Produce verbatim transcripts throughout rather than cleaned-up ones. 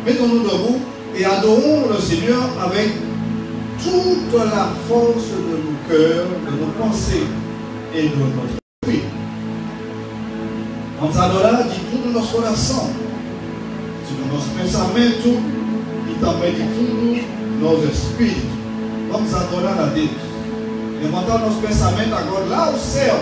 Mettons-nous debout et adorons le Seigneur avec toute la force de nos cœurs, de nos pensées et de notre esprit. En adorant, dit tout de notre coração. Se no nosso pensamento e também de tudo nos espíritos. Vamos adorar a Deus. Levantar o nosso pensamento agora lá ao céu.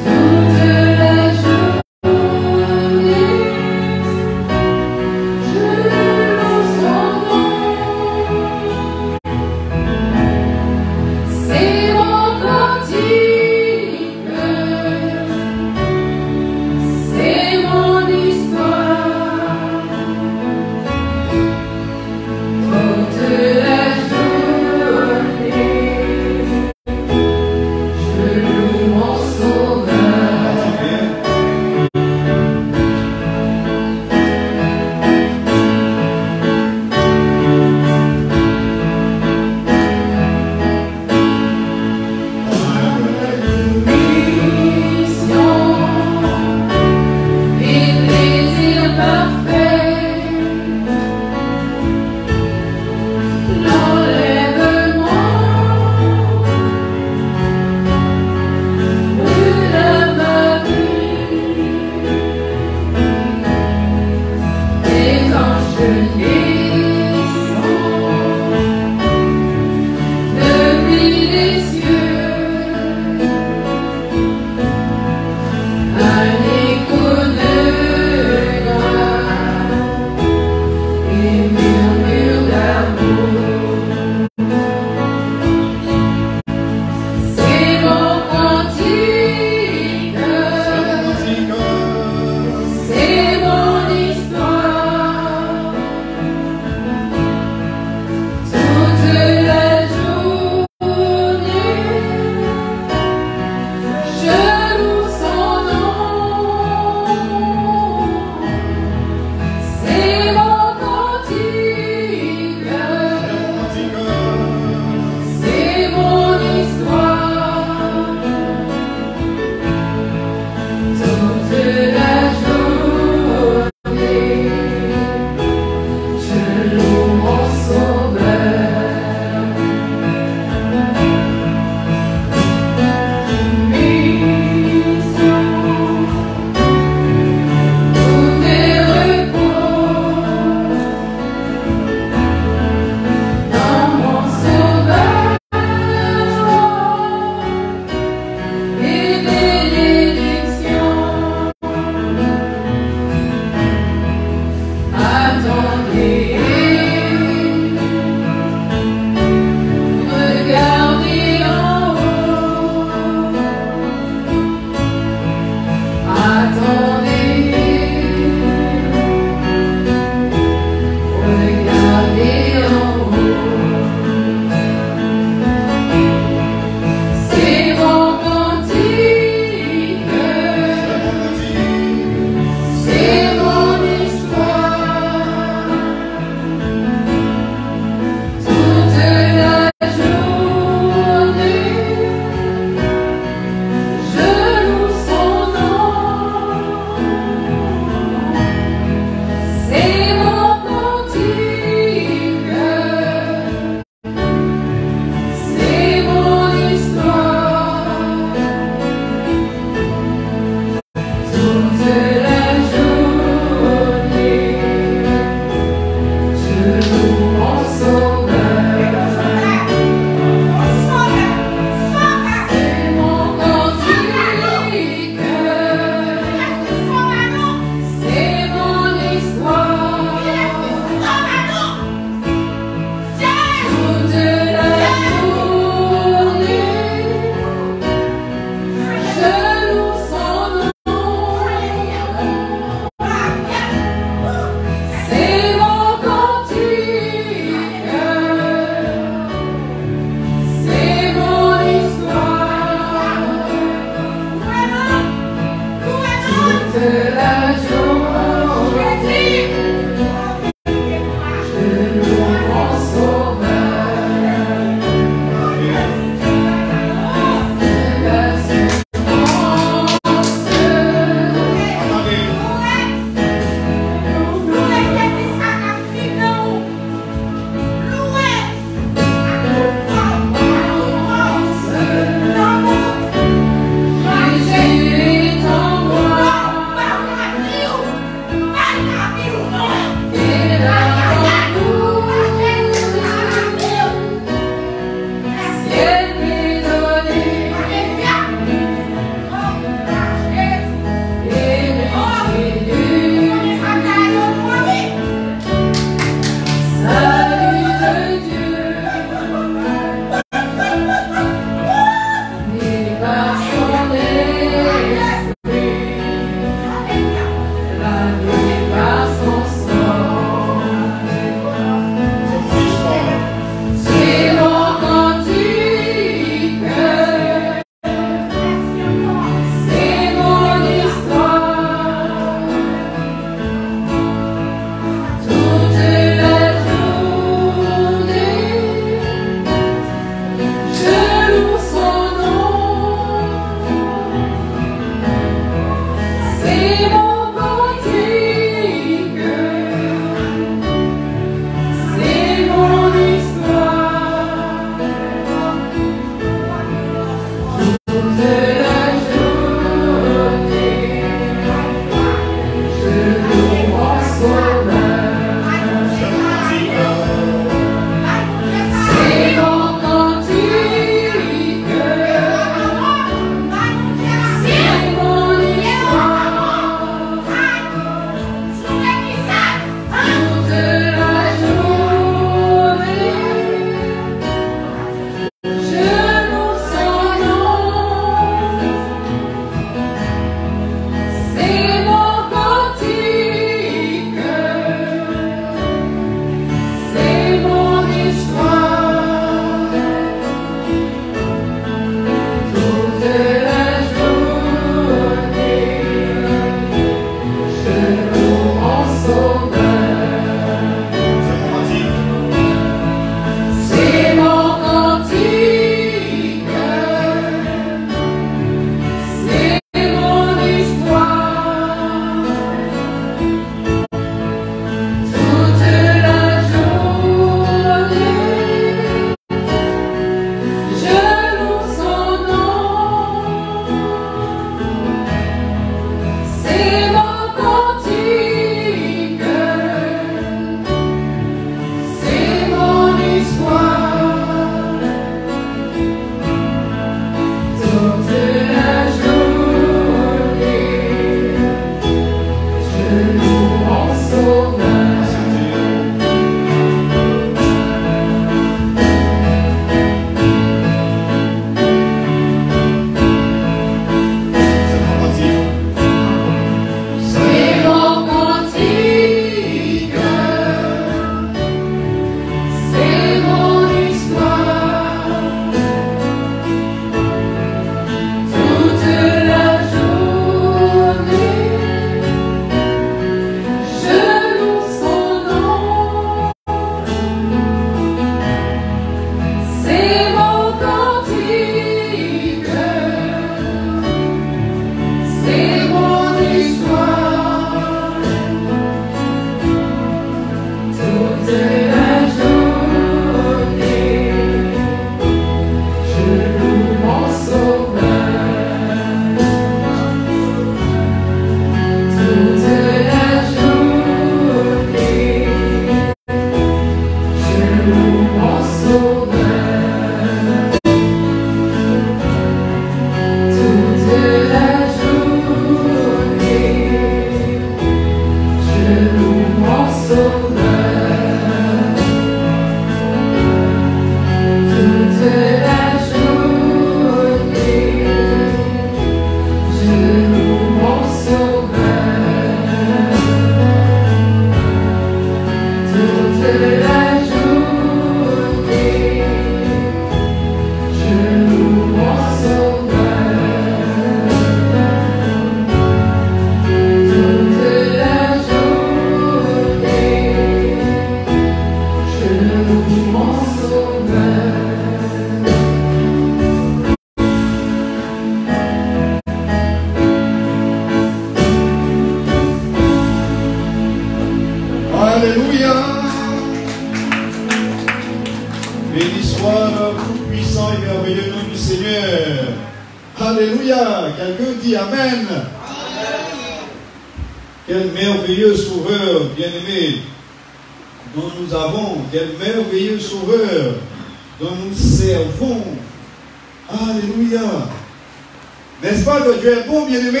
Béni soit le tout-puissant et merveilleux nom du Seigneur. Alléluia. Quelqu'un dit Amen. Amen. Quel merveilleux sauveur, bien-aimé, dont nous avons, quel merveilleux sauveur dont nous servons. Alléluia. N'est-ce pas que Dieu est bon, bien-aimé?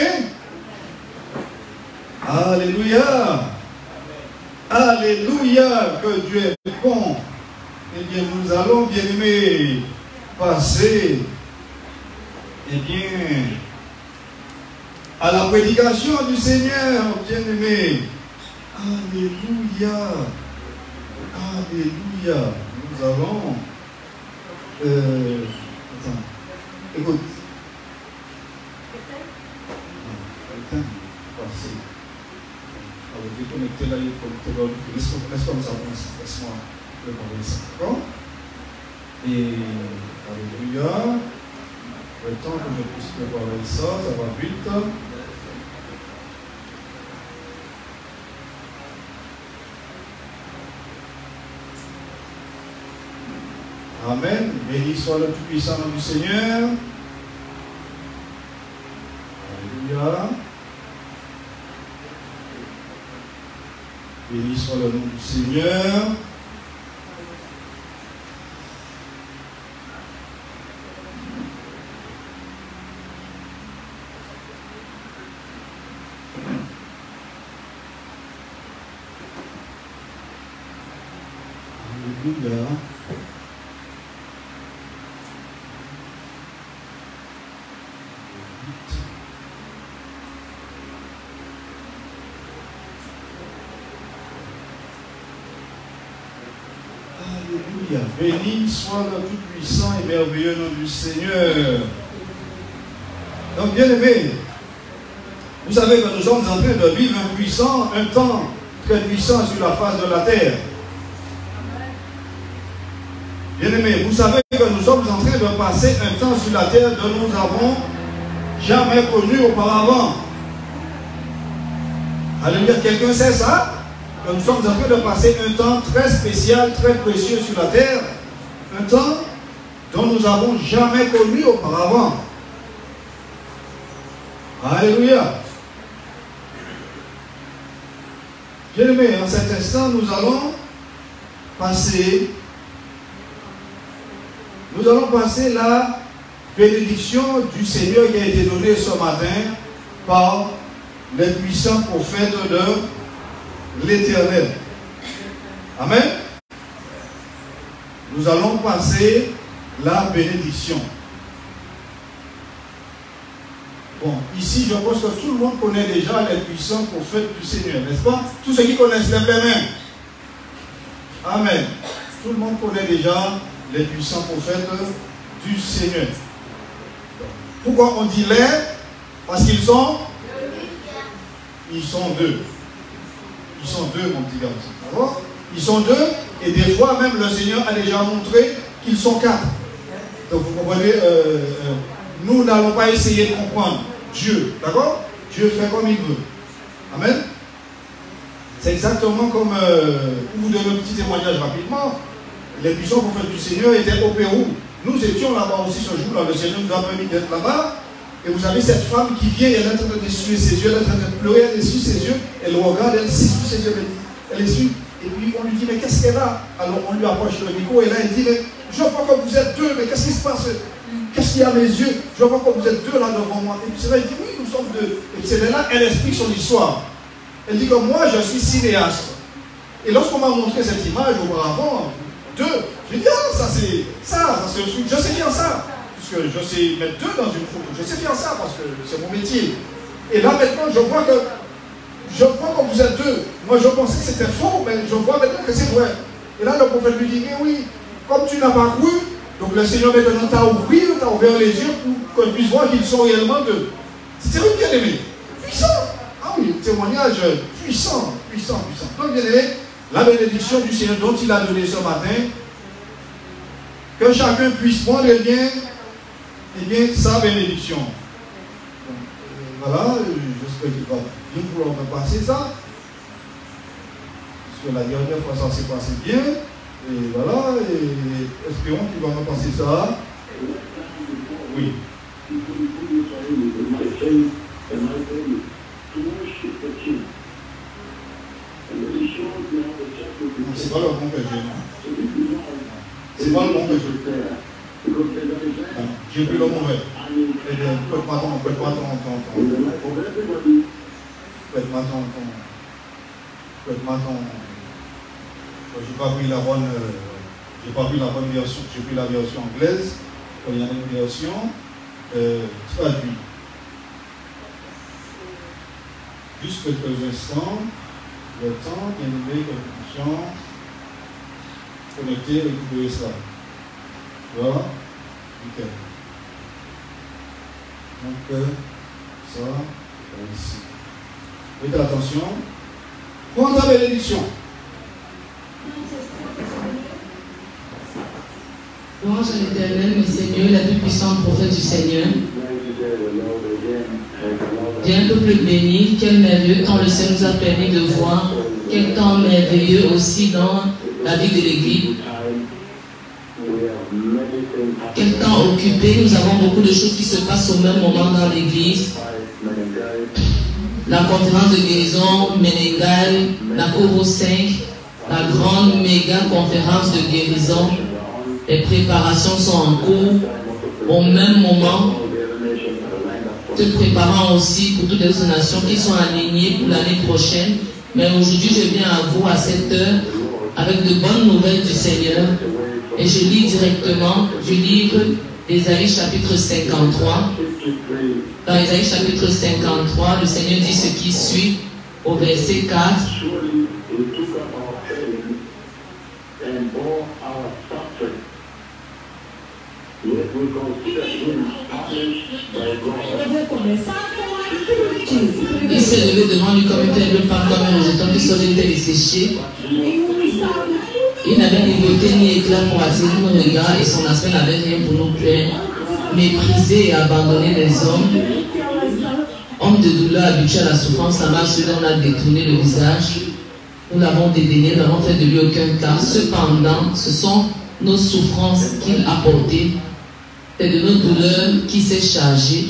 Alléluia. Alléluia, que Dieu est bon. Eh bien, nous allons, bien-aimé, passer, eh bien, à la prédication du Seigneur, bien-aimé. Alléluia. Alléluia. Nous allons... Euh, attends. Écoute. Passer. Alors, déconnecter là, il faut connecter là. Laisse-moi nous avancer. Laisse-moi préparer ça. D'accord? Et, alléluia. Le temps que je puisse préparer ça, ça va vite. Amen. Béni soit le tout-puissant nom du Seigneur. Alléluia. Béni soit le nom du Seigneur. Alléluia. Alléluia. Béni soit le tout-puissant et merveilleux nom du Seigneur. Donc, bien aimé, vous savez que nous sommes en train de vivre un puissant, un temps très puissant sur la face de la terre. Bien aimé, vous savez que nous sommes en train de passer un temps sur la terre dont nous n'avons jamais connu auparavant. Alléluia. Quelqu'un sait ça? Que nous sommes en train de passer un temps très spécial, très précieux sur la terre. Un temps dont nous n'avons jamais connu auparavant. Alléluia. Bien aimé, en cet instant, nous allons passer, nous allons passer la bénédiction du Seigneur qui a été donnée ce matin par les puissants prophètes de l'Éternel. Amen. Nous allons passer la bénédiction. Bon, ici, je pense que tout le monde connaît déjà les puissants prophètes du Seigneur, n'est-ce pas? Tous ceux qui connaissent, lèvent les mains. Amen. Tout le monde connaît déjà les puissants prophètes du Seigneur. Pourquoi on dit les? Parce qu'ils sont Ils sont deux. Ils sont deux, mon petit garçon. D'accord? Ils sont deux, et des fois même le Seigneur a déjà montré qu'ils sont quatre. Donc vous comprenez, euh, euh, nous n'allons pas essayer de comprendre Dieu. D'accord? Dieu fait comme il veut. Amen. C'est exactement comme, euh, pour vous donner un petit témoignage rapidement, les puissants prophètes du Seigneur étaient au Pérou. Nous étions là-bas aussi ce jour-là. Le Seigneur nous a permis d'être là-bas. Et vous avez cette femme qui vient, elle est en train de essuyer ses yeux, elle est en train de pleurer, elle essuie ses yeux, elle regarde, elle essuie ses yeux, elle essuie. Et puis on lui dit, mais qu'est-ce qu'elle a? Alors on lui approche le micro et là il dit, mais je vois que vous êtes deux, mais qu'est-ce qui se passe? Qu'est-ce qu'il y a à mes yeux? Je vois que vous êtes deux là devant moi. Et puis c'est là, il dit, oui, nous sommes deux. Et puis c'est là, elle explique son histoire. Elle dit que moi je suis cinéaste. Et lorsqu'on m'a montré cette image auparavant, deux, je dis, ah, ça c'est ça, ça c'est un truc, je sais bien ça. Parce que je sais mettre deux dans une photo. Je sais faire ça parce que c'est mon métier. Et là maintenant, je vois que je vois que vous êtes deux. Moi, je pensais que c'était faux, mais je vois maintenant que c'est vrai. Et là, le prophète lui dit, mais oui, comme tu n'as pas cru, donc le Seigneur maintenant t'a ouvert, t'a ouvert les yeux pour qu'on puisse voir qu'ils sont réellement deux. C'était un bien-aimé. Puissant. Ah oui, témoignage puissant, puissant, puissant. Donc, bien-aimé, la bénédiction du Seigneur dont il a donné ce matin, que chacun puisse prendre eh bien, eh bien sa bénédiction. Donc, euh, voilà, j'espère qu'il va bien vouloir me passer ça. Parce que la dernière fois, ça s'est passé bien. Et voilà, et Théon, tu vas me passer ça. Oui. C'est pas le bon que j'ai. C'est pas le bon que j'ai. J'ai pris le mauvais. Prête-moi ton, prête-moi ton, ton, ton. Prête-moi ton, ton. Prête-moi ton. J'ai pas pris la bonne, euh, j'ai pas pris la bonne version. J'ai pris la version anglaise. Il y a une version euh, traduite. Juste quelques instants. Le temps, bien aimé, connexion, connecter, récupérer ça. Voilà, nickel. Donc, euh, ça, ici. Faites attention. Quant à bénédiction. Louange à l'Éternel, mes seigneurs, la plus puissante prophète du Seigneur. Bien peuple béni, quel merveilleux temps le Seigneur nous a permis de voir, quel temps merveilleux aussi dans la vie de l'Église. Quel temps occupé, nous avons beaucoup de choses qui se passent au même moment dans l'Église. La conférence de guérison, Menengai, la Coro cinq, la grande méga conférence de guérison. Les préparations sont en cours au même moment, te préparant aussi pour toutes les autres nations qui sont alignées pour l'année prochaine. Mais aujourd'hui, je viens à vous à cette heure avec de bonnes nouvelles du Seigneur. Et je lis directement du livre d'Ésaïe chapitre cinquante-trois. Dans Ésaïe chapitre cinquante-trois, le Seigneur dit ce qui suit au verset quatre. Il s'est levé devant lui comme un faible par comme un rejeton qui sort était desséché. Il n'avait ni beauté ni éclat pour attirer nos regards et son aspect n'avait rien pour nous plaire. Méprisé et abandonné des hommes, homme de douleur habitué à la souffrance, la main sur lui on a détourné le visage. Nous l'avons dédaigné, nous n'avons fait de lui aucun cas. Cependant, ce sont nos souffrances qu'il a portées. C'est de nos douleurs qui s'est chargé.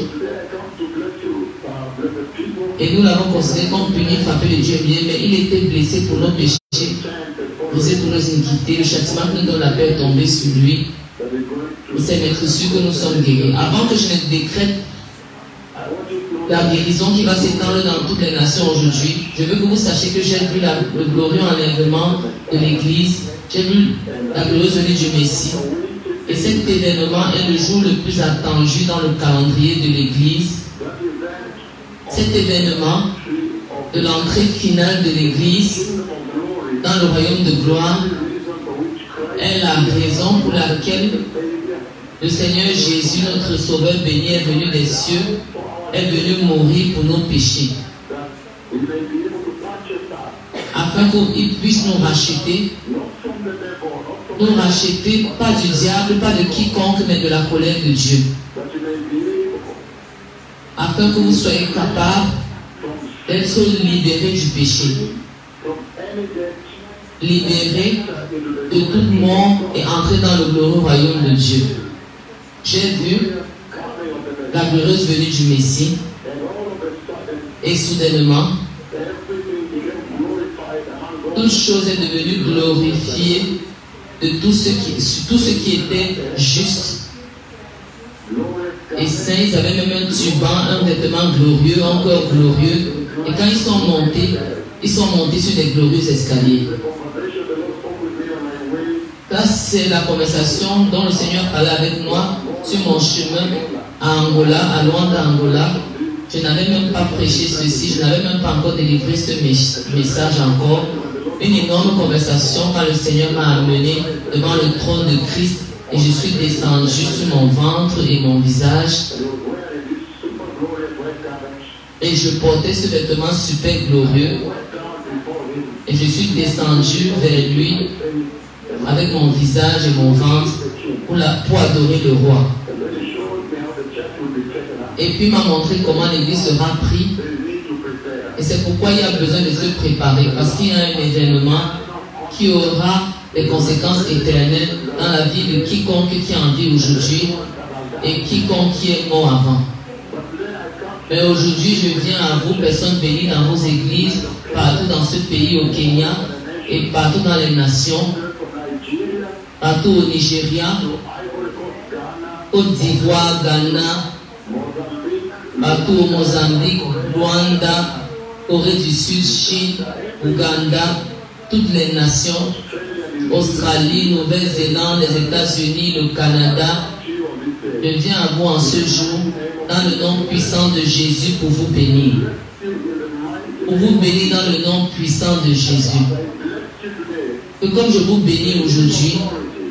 Et nous l'avons considéré comme puni, frappé de Dieu bien, mais il était blessé pour nos péchés, brisé pour nos iniquités. Le châtiment que nous donne la paix est tombé sur lui. C'est être sûr que nous sommes guéris. Avant que je ne décrète la guérison qui va s'étendre dans toutes les nations aujourd'hui, je veux que vous sachiez que j'ai vu la, le glorieux enlèvement de l'Église. J'ai vu la glorieuse venue du Messie. Et cet événement est le jour le plus attendu dans le calendrier de l'Église. Cet événement de l'entrée finale de l'Église dans le royaume de gloire est la raison pour laquelle le Seigneur Jésus, notre Sauveur béni, est venu des cieux, est venu mourir pour nos péchés, afin qu'il puisse nous racheter, nous racheter, pas du diable, pas de quiconque, mais de la colère de Dieu, afin que vous soyez capables d'être libérés du péché, libérés de toute mort et entrer dans le glorieux royaume de Dieu. J'ai vu la glorieuse venue du Messie et soudainement, toute chose est devenue glorifiée de tout ce qui, tout ce qui était juste et saint. Ils avaient même un turban, un vêtement glorieux, un corps glorieux. Et quand ils sont montés, ils sont montés sur des glorieux escaliers. Là, c'est la conversation dont le Seigneur parlait avec moi sur mon chemin à Angola, à Luanda, Angola. Je n'avais même pas prêché ceci, je n'avais même pas encore délivré ce message encore. Une énorme conversation quand le Seigneur m'a amené devant le trône de Christ et je suis descendu sur mon ventre et mon visage. Et je portais ce vêtement super glorieux. Et je suis descendu vers lui avec mon visage et mon ventre pour, la, pour adorer le roi. Et puis il m'a montré comment l'église sera prise. Et c'est pourquoi il y a besoin de se préparer. Parce qu'il y a un événement qui aura des conséquences éternelles dans la vie de quiconque qui est en vie aujourd'hui et quiconque qui est mort avant. Mais aujourd'hui, je viens à vous, personnes bénies dans vos églises, partout dans ce pays, au Kenya, et partout dans les nations, partout au Nigeria, Côte d'Ivoire, Ghana, partout au Mozambique, Rwanda, Corée du Sud, Chine, Ouganda, toutes les nations, Australie, Nouvelle-Zélande, les États-Unis, le Canada. Je viens à vous en ce jour, dans le nom puissant de Jésus, pour vous bénir. Pour vous bénir dans le nom puissant de Jésus. Et comme je vous bénis aujourd'hui,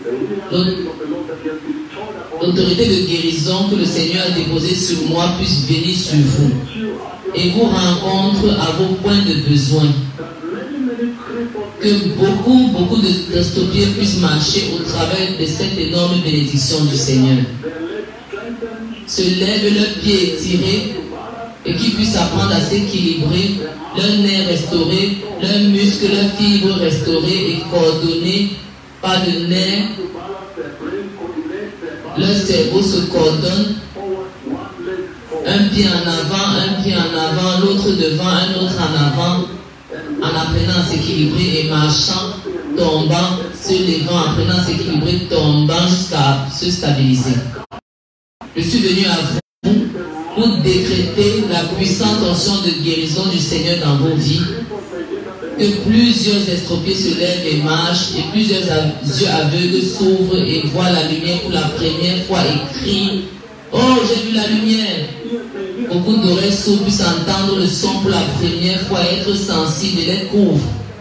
l'autorité de guérison que le Seigneur a déposée sur moi puisse venir sur vous et vous rencontre à vos points de besoin. Que beaucoup, beaucoup de d'estropiés puissent marcher au travers de cette énorme bénédiction du Seigneur. Se lèvent leurs pieds étirés et qu'ils puissent apprendre à s'équilibrer, leurs nerfs restaurés, leurs muscles, leurs fibres restaurées et coordonnées, pas de nerfs. Leur cerveau se coordonne, un pied en avant, un pied en avant, l'autre devant, un autre en avant, en apprenant à s'équilibrer et marchant, tombant, se levant, apprenant à s'équilibrer, tombant jusqu'à se stabiliser. Je suis venu à vous pour décréter la puissante onction de guérison du Seigneur dans vos vies. Que plusieurs estropiés se lèvent et marchent, et plusieurs yeux aveugles s'ouvrent et voient la lumière pour la première fois et crient « Oh, j'ai vu la lumière !» Beaucoup d'oreilles sourdes puissent entendre le son pour la première fois, être sensibles et les couvrent.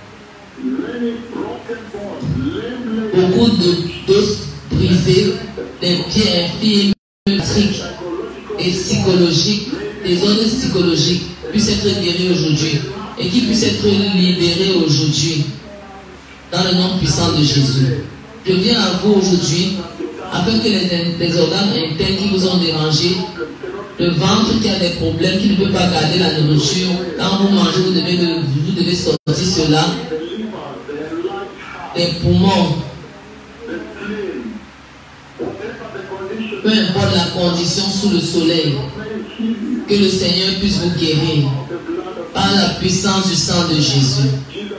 Beaucoup de dos brisés, des pieds infirmes, et psychologiques, des ordres psychologiques puissent être guéris aujourd'hui et qui puissent être libérés aujourd'hui dans le nom puissant de Jésus. Je viens à vous aujourd'hui afin que les, les organes internes qui vous ont dérangé, le ventre qui a des problèmes, qui ne peut pas garder la nourriture, quand vous mangez, vous devez, vous devez sortir cela, les poumons, peu importe la condition sous le soleil, que le Seigneur puisse vous guérir par la puissance du sang de Jésus.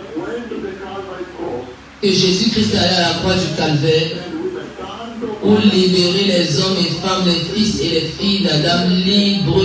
Que Jésus-Christ est allé à la croix du Calvaire pour libérer les hommes et femmes, les fils et les filles d'Adam libres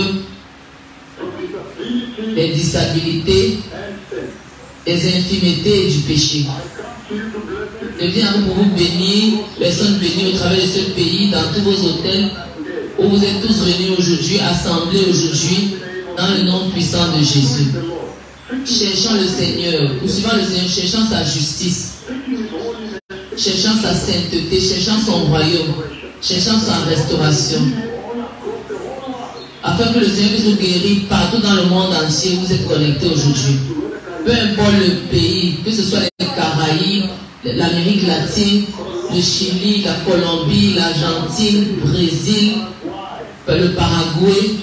des disabilités, des infirmités et du péché. Je viens à vous pour vous bénir, personnes bénies au travers de ce pays, dans tous vos hôtels, où vous êtes tous réunis aujourd'hui, assemblés aujourd'hui, dans le nom puissant de Jésus. Cherchant le Seigneur, poursuivant le Seigneur, cherchant sa justice, cherchant sa sainteté, cherchant son royaume, cherchant sa restauration, afin que le Seigneur puisse vous guérir partout dans le monde entier où vous êtes connectés aujourd'hui. Peu importe le pays, que ce soit les Caraïbes, l'Amérique latine, le Chili, la Colombie, l'Argentine, le Brésil, le Paraguay,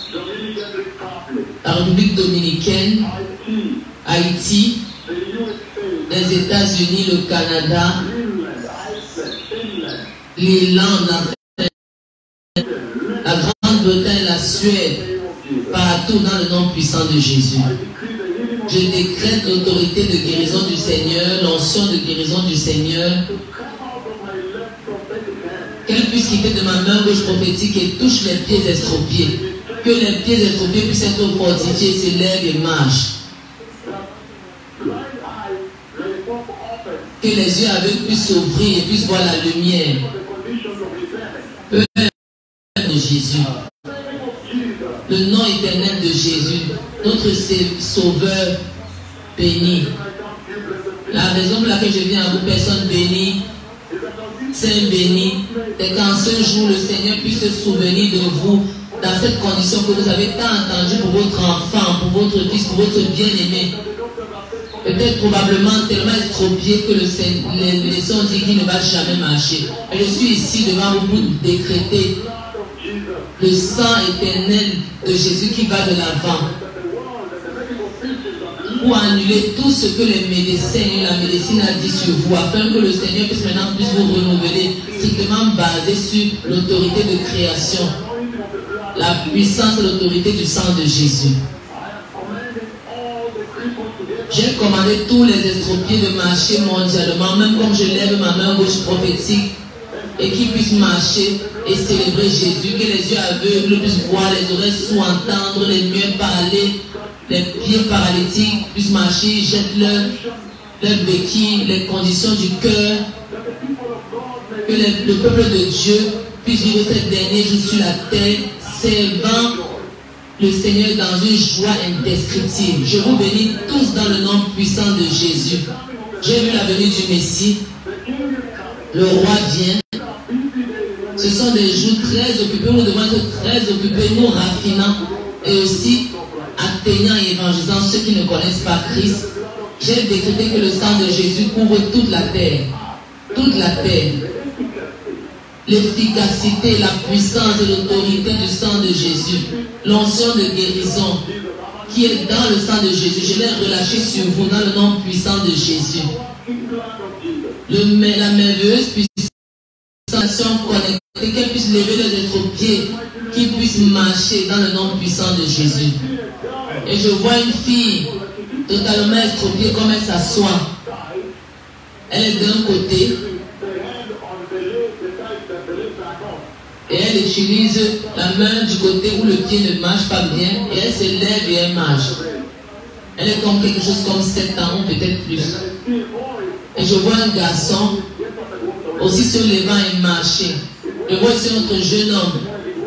la République dominicaine, Haïti, les États-Unis, le Canada, l'Irlande, la Grande-Bretagne, la Suède, partout dans le nom puissant de Jésus. Je décrète l'autorité de guérison du Seigneur, l'onction de guérison du Seigneur, qu'elle puisse quitter de ma main gauche prophétique et touche les pieds estropiés. Que les pieds estropiés puissent être fortifiés, se lèvent et marchent. Que les yeux aveugles puissent s'ouvrir et puissent voir la lumière. Peu de Jésus. Le nom éternel de Jésus, notre Sauveur béni. La raison pour laquelle je viens à vous, personnes bénies, saints bénis, c'est qu'en ce jour, le Seigneur puisse se souvenir de vous dans cette condition que vous avez tant entendu pour votre enfant, pour votre fils, pour votre bien-aimé. Peut-être probablement tellement estropié que le les, les sons disent qu'il ne va jamais marcher. Et je suis ici devant vous pour décréter le sang éternel de Jésus qui va de l'avant. pour annuler tout ce que les médecins et la médecine a dit sur vous, afin que le Seigneur puisse maintenant puisse vous renouveler, strictement basé sur l'autorité de création, la puissance et l'autorité du sang de Jésus. J'ai commandé tous les estropiés de marcher mondialement, même comme je lève ma main gauche prophétique, et qu'ils puissent marcher et célébrer Jésus, que les yeux aveugles puissent voir, les oreilles sourdes entendre, les muets parler, les pieds paralytiques puissent marcher, jettent leur, leur béquille, les conditions du cœur, que les, le peuple de Dieu puisse vivre ces derniers jours sur la terre, servant le Seigneur dans une joie indescriptible. Je vous bénis tous dans le nom puissant de Jésus. J'ai vu la venue du Messie. Le roi vient. Ce sont des jours très occupés. Nous devons être très occupés, nous raffinant et aussi atteignant et évangélisant ceux qui ne connaissent pas Christ. J'ai décrété que le sang de Jésus couvre toute la terre. Toute la terre. L'efficacité, la puissance et l'autorité du sang de Jésus, l'onction de guérison qui est dans le sang de Jésus, je l'ai relâché sur vous dans le nom puissant de Jésus. Le, la merveilleuse puissance connectée, qu'elle puisse lever les estropiés, qu'ils puissent marcher dans le nom puissant de Jésus. Et je vois une fille totalement estropiée comme elle s'assoit. Elle est d'un côté. Et elle utilise la main du côté où le pied ne marche pas bien. Et elle se lève et elle marche. Elle est comme quelque chose comme sept ans ou peut-être plus. Et je vois un garçon aussi se levant et marcher. Je vois ici notre jeune homme.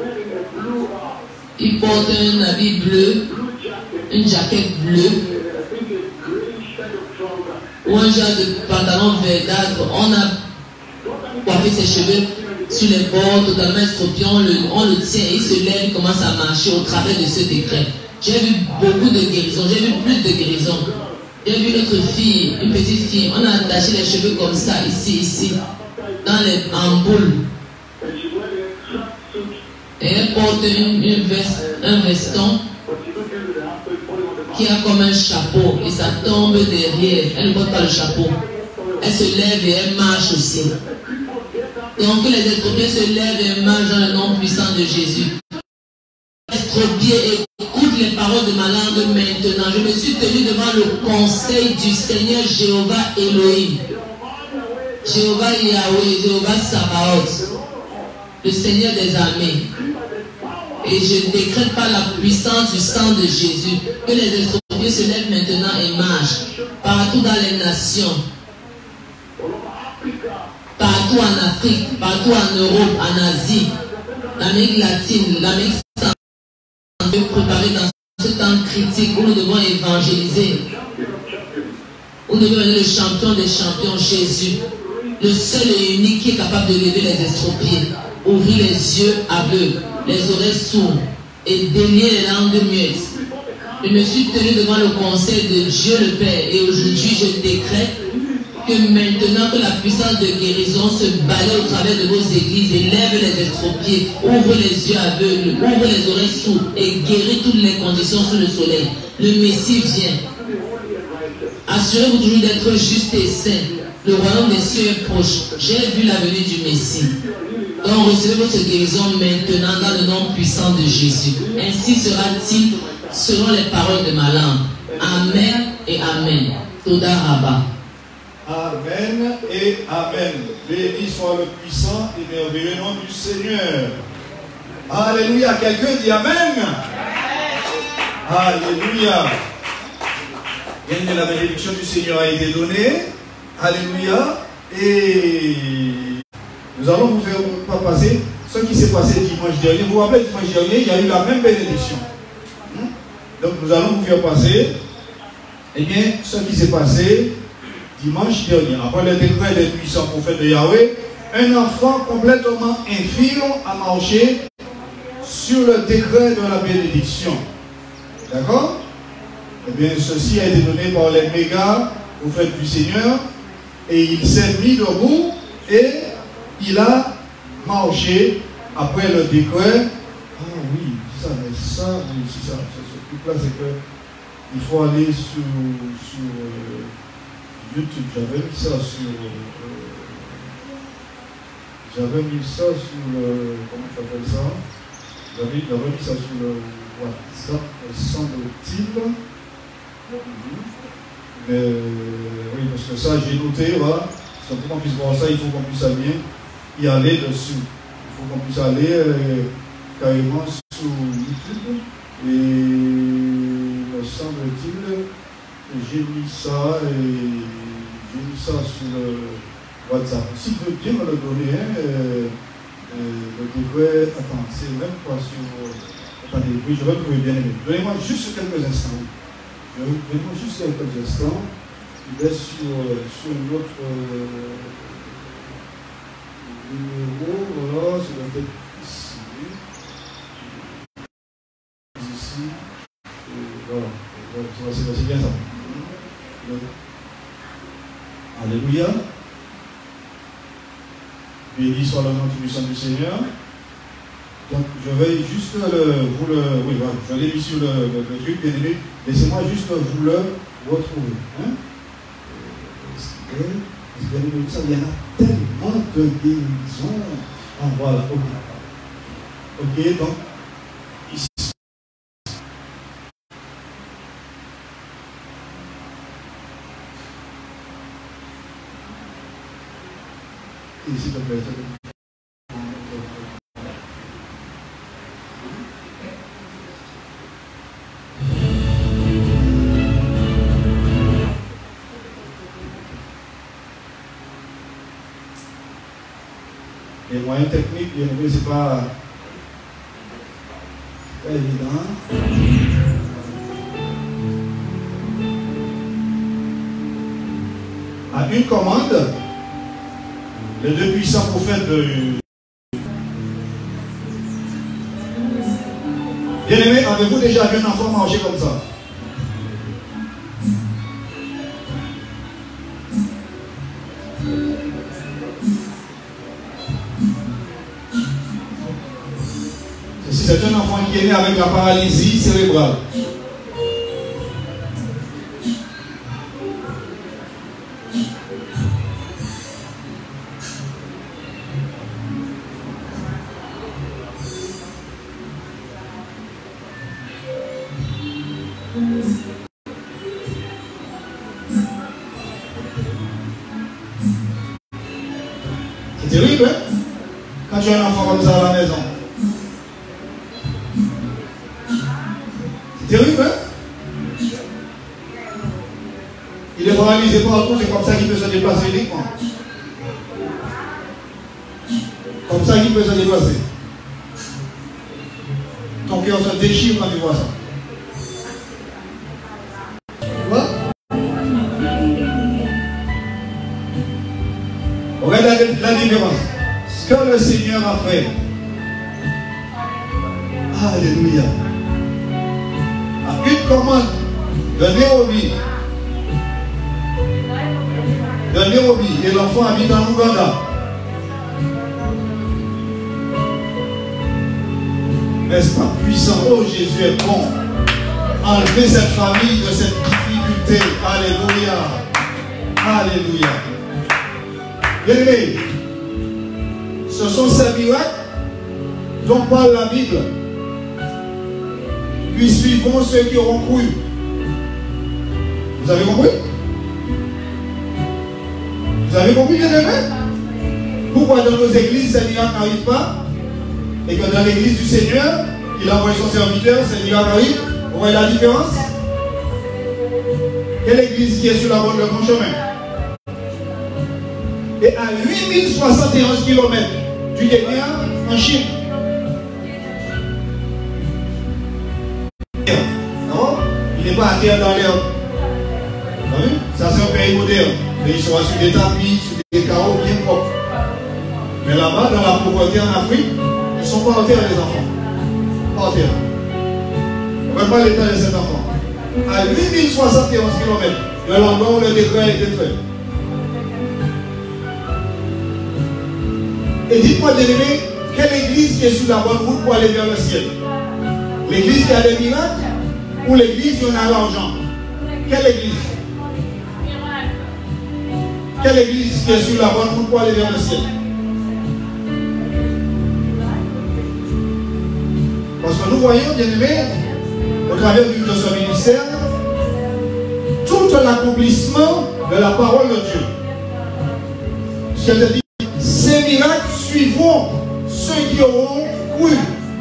Il porte un habit bleu, une jaquette bleue, ou un genre de pantalon verdâtre. On a coiffé ses cheveux sur les bords, totalement estropiés, on le, on le tient, il se lève, il commence à marcher au travers de ce décret. J'ai vu beaucoup de guérisons, j'ai vu plus de guérisons. J'ai vu notre fille, une petite fille, on a attaché les cheveux comme ça, ici, ici, dans les, en boule. Et elle porte une, une veste, un veston qui a comme un chapeau, et ça tombe derrière. Elle ne porte pas le chapeau. Elle se lève et elle marche aussi. Donc que les estropiés se lèvent et marchent dans le nom puissant de Jésus. Estropiés, écoute les paroles de ma langue maintenant. Je me suis tenu devant le conseil du Seigneur Jéhovah Elohim. Jéhovah Yahweh, Jéhovah Sabaoth, le Seigneur des armées. Et je décrète par la puissance du sang de Jésus que les estropiés se lèvent maintenant et marchent partout dans les nations. Partout en Afrique, partout en Europe, en Asie, l'Amérique latine, l'Amérique centrale, préparée dans ce temps critique où nous devons évangéliser. Où nous devons être le champion des champions, Jésus, le seul et unique qui est capable de lever les estropiés, ouvrir les yeux aveugles, les oreilles sourdes et délier les langues muettes. Je me suis tenu devant le conseil de Dieu le Père et aujourd'hui je décrète que maintenant que la puissance de guérison se balaye au travers de vos églises et lève les estropiés, ouvre les yeux aveugles, ouvre les oreilles sourdes et guérit toutes les conditions sous le soleil. Le Messie vient. Assurez-vous toujours d'être juste et saint. Le royaume des cieux est proche. J'ai vu la venue du Messie. Donc recevez votre guérison maintenant dans le nom puissant de Jésus. Ainsi sera-t-il selon les paroles de ma langue. Amen et Amen. Toda Rabba. Amen et Amen. Béni soit le puissant et merveilleux nom du Seigneur. Alléluia. Quelqu'un dit Amen. Alléluia. Bien, la bénédiction du Seigneur a été donnée. Alléluia. Et nous allons vous faire passer ce qui s'est passé dimanche dernier. Vous vous rappelez, dimanche dernier, il y a eu la même bénédiction. Donc nous allons vous faire passer, eh bien, ce qui s'est passé dimanche dernier. Après le décret des puissants prophètes de Yahweh, un enfant complètement infirme a marché sur le décret de la bénédiction. D'accord? Eh bien, ceci a été donné par les méga prophètes du Seigneur. Et il s'est mis debout et il a marché après le décret. Ah oui, ça, mais ça, oui, si ça, ce truc-là, c'est que il faut aller sur, sur euh, YouTube. J'avais mis ça sur... Euh, j'avais mis ça sur le... Comment tu appelles ça? J'avais mis ça sur le WhatsApp, semble-t-il. Mais oui, parce que ça, j'ai noté, voilà. Pour qu'on puisse voir ça, il faut qu'on puisse aller y aller dessus. Il faut qu'on puisse aller euh, carrément sur YouTube. Et me semble-t-il, j'ai mis ça et j'ai mis ça sur le WhatsApp. Si tu veux bien me le donner, hein, euh, euh, je devrais. Attends, c'est même pas sur. Attendez, oui, je vais le trouver bien aimé. Donnez-moi juste quelques instants. Donnez-moi juste quelques instants. Il est sur, sur notre euh, numéro. Voilà, c'est peut-être ici. Ici. Et voilà. C'est bien ça. Alléluia. Béni soit le nom du puissant du Seigneur. Donc, je vais juste le, vous le. Oui, voilà, je l'ai mis sur le, le, le truc, bien aimé. Laissez-moi juste vous le retrouver. Hein? Bien aimé, ça, il y en a tellement de guérisons. Ah, voilà, ok. Ok, donc, ici. Ici, s'il te plaît, s'il te plaît. Les moyens techniques, bien aimé, c'est pas, pas évident. À une commande, les deux puissants prophètes de... Bien aimé, avez-vous déjà vu un enfant manger comme ça? C'est un enfant qui est né avec la paralysie cérébrale. C'est terrible, hein? Quand tu as un enfant comme ça à la maison. C'est terrible, hein? Il est paralysé partout, c'est comme ça qu'il peut se déplacer uniquement. Comme ça qu'il peut se déplacer. Ton cœur se déchire quand tu vois ça. Tu vois? Regardez la différence. Ce que le Seigneur a fait. Alléluia. Une commande de Nairobi. De Nairobi. Et l'enfant habite en Ouganda. N'est-ce pas puissant? Oh, Jésus est bon. Enlevez cette famille de cette difficulté. Alléluia. Alléluia. Bien-aimés, ce sont ces miracles dont parle la Bible. Puis suivront ceux qui auront cru. Vous avez compris? Vous avez compris, bien aimé? Pourquoi dans nos églises, ces miracles n'arrivent pas? Et que dans l'église du Seigneur, il a envoyé son serviteur, ces miracles arrivent. Vous voyez la différence? Quelle église qui est sur la route de bon chemin? Et à huit mille soixante et onze kilomètres du Kenya, en Chine. Non, il n'est pas à terre dans l'air. Vous avez vu? Ça, c'est un pays moderne. Et il sera sur des tapis, sur des carreaux bien propres. Mais là-bas, dans la pauvreté en Afrique, ils ne sont pas en terre, les enfants. Pas en terre. On ne voit pas l'état de cet enfant. À huit mille soixante et onze kilomètres, de l'endroit où le décret a été fait. Et dites-moi, bien-aimé, quelle église qui est sur la bonne route pour aller vers le ciel? L'église qui a des miracles ou l'église qui en a l'argent? Quelle église? Quelle église qui est sur la bonne route pour aller vers le ciel? Parce que nous voyons, bien aimés, au travers de ce ministère, tout l'accomplissement de la parole de Dieu. C'est-à-dire, ces miracles suivront ceux qui auront cru.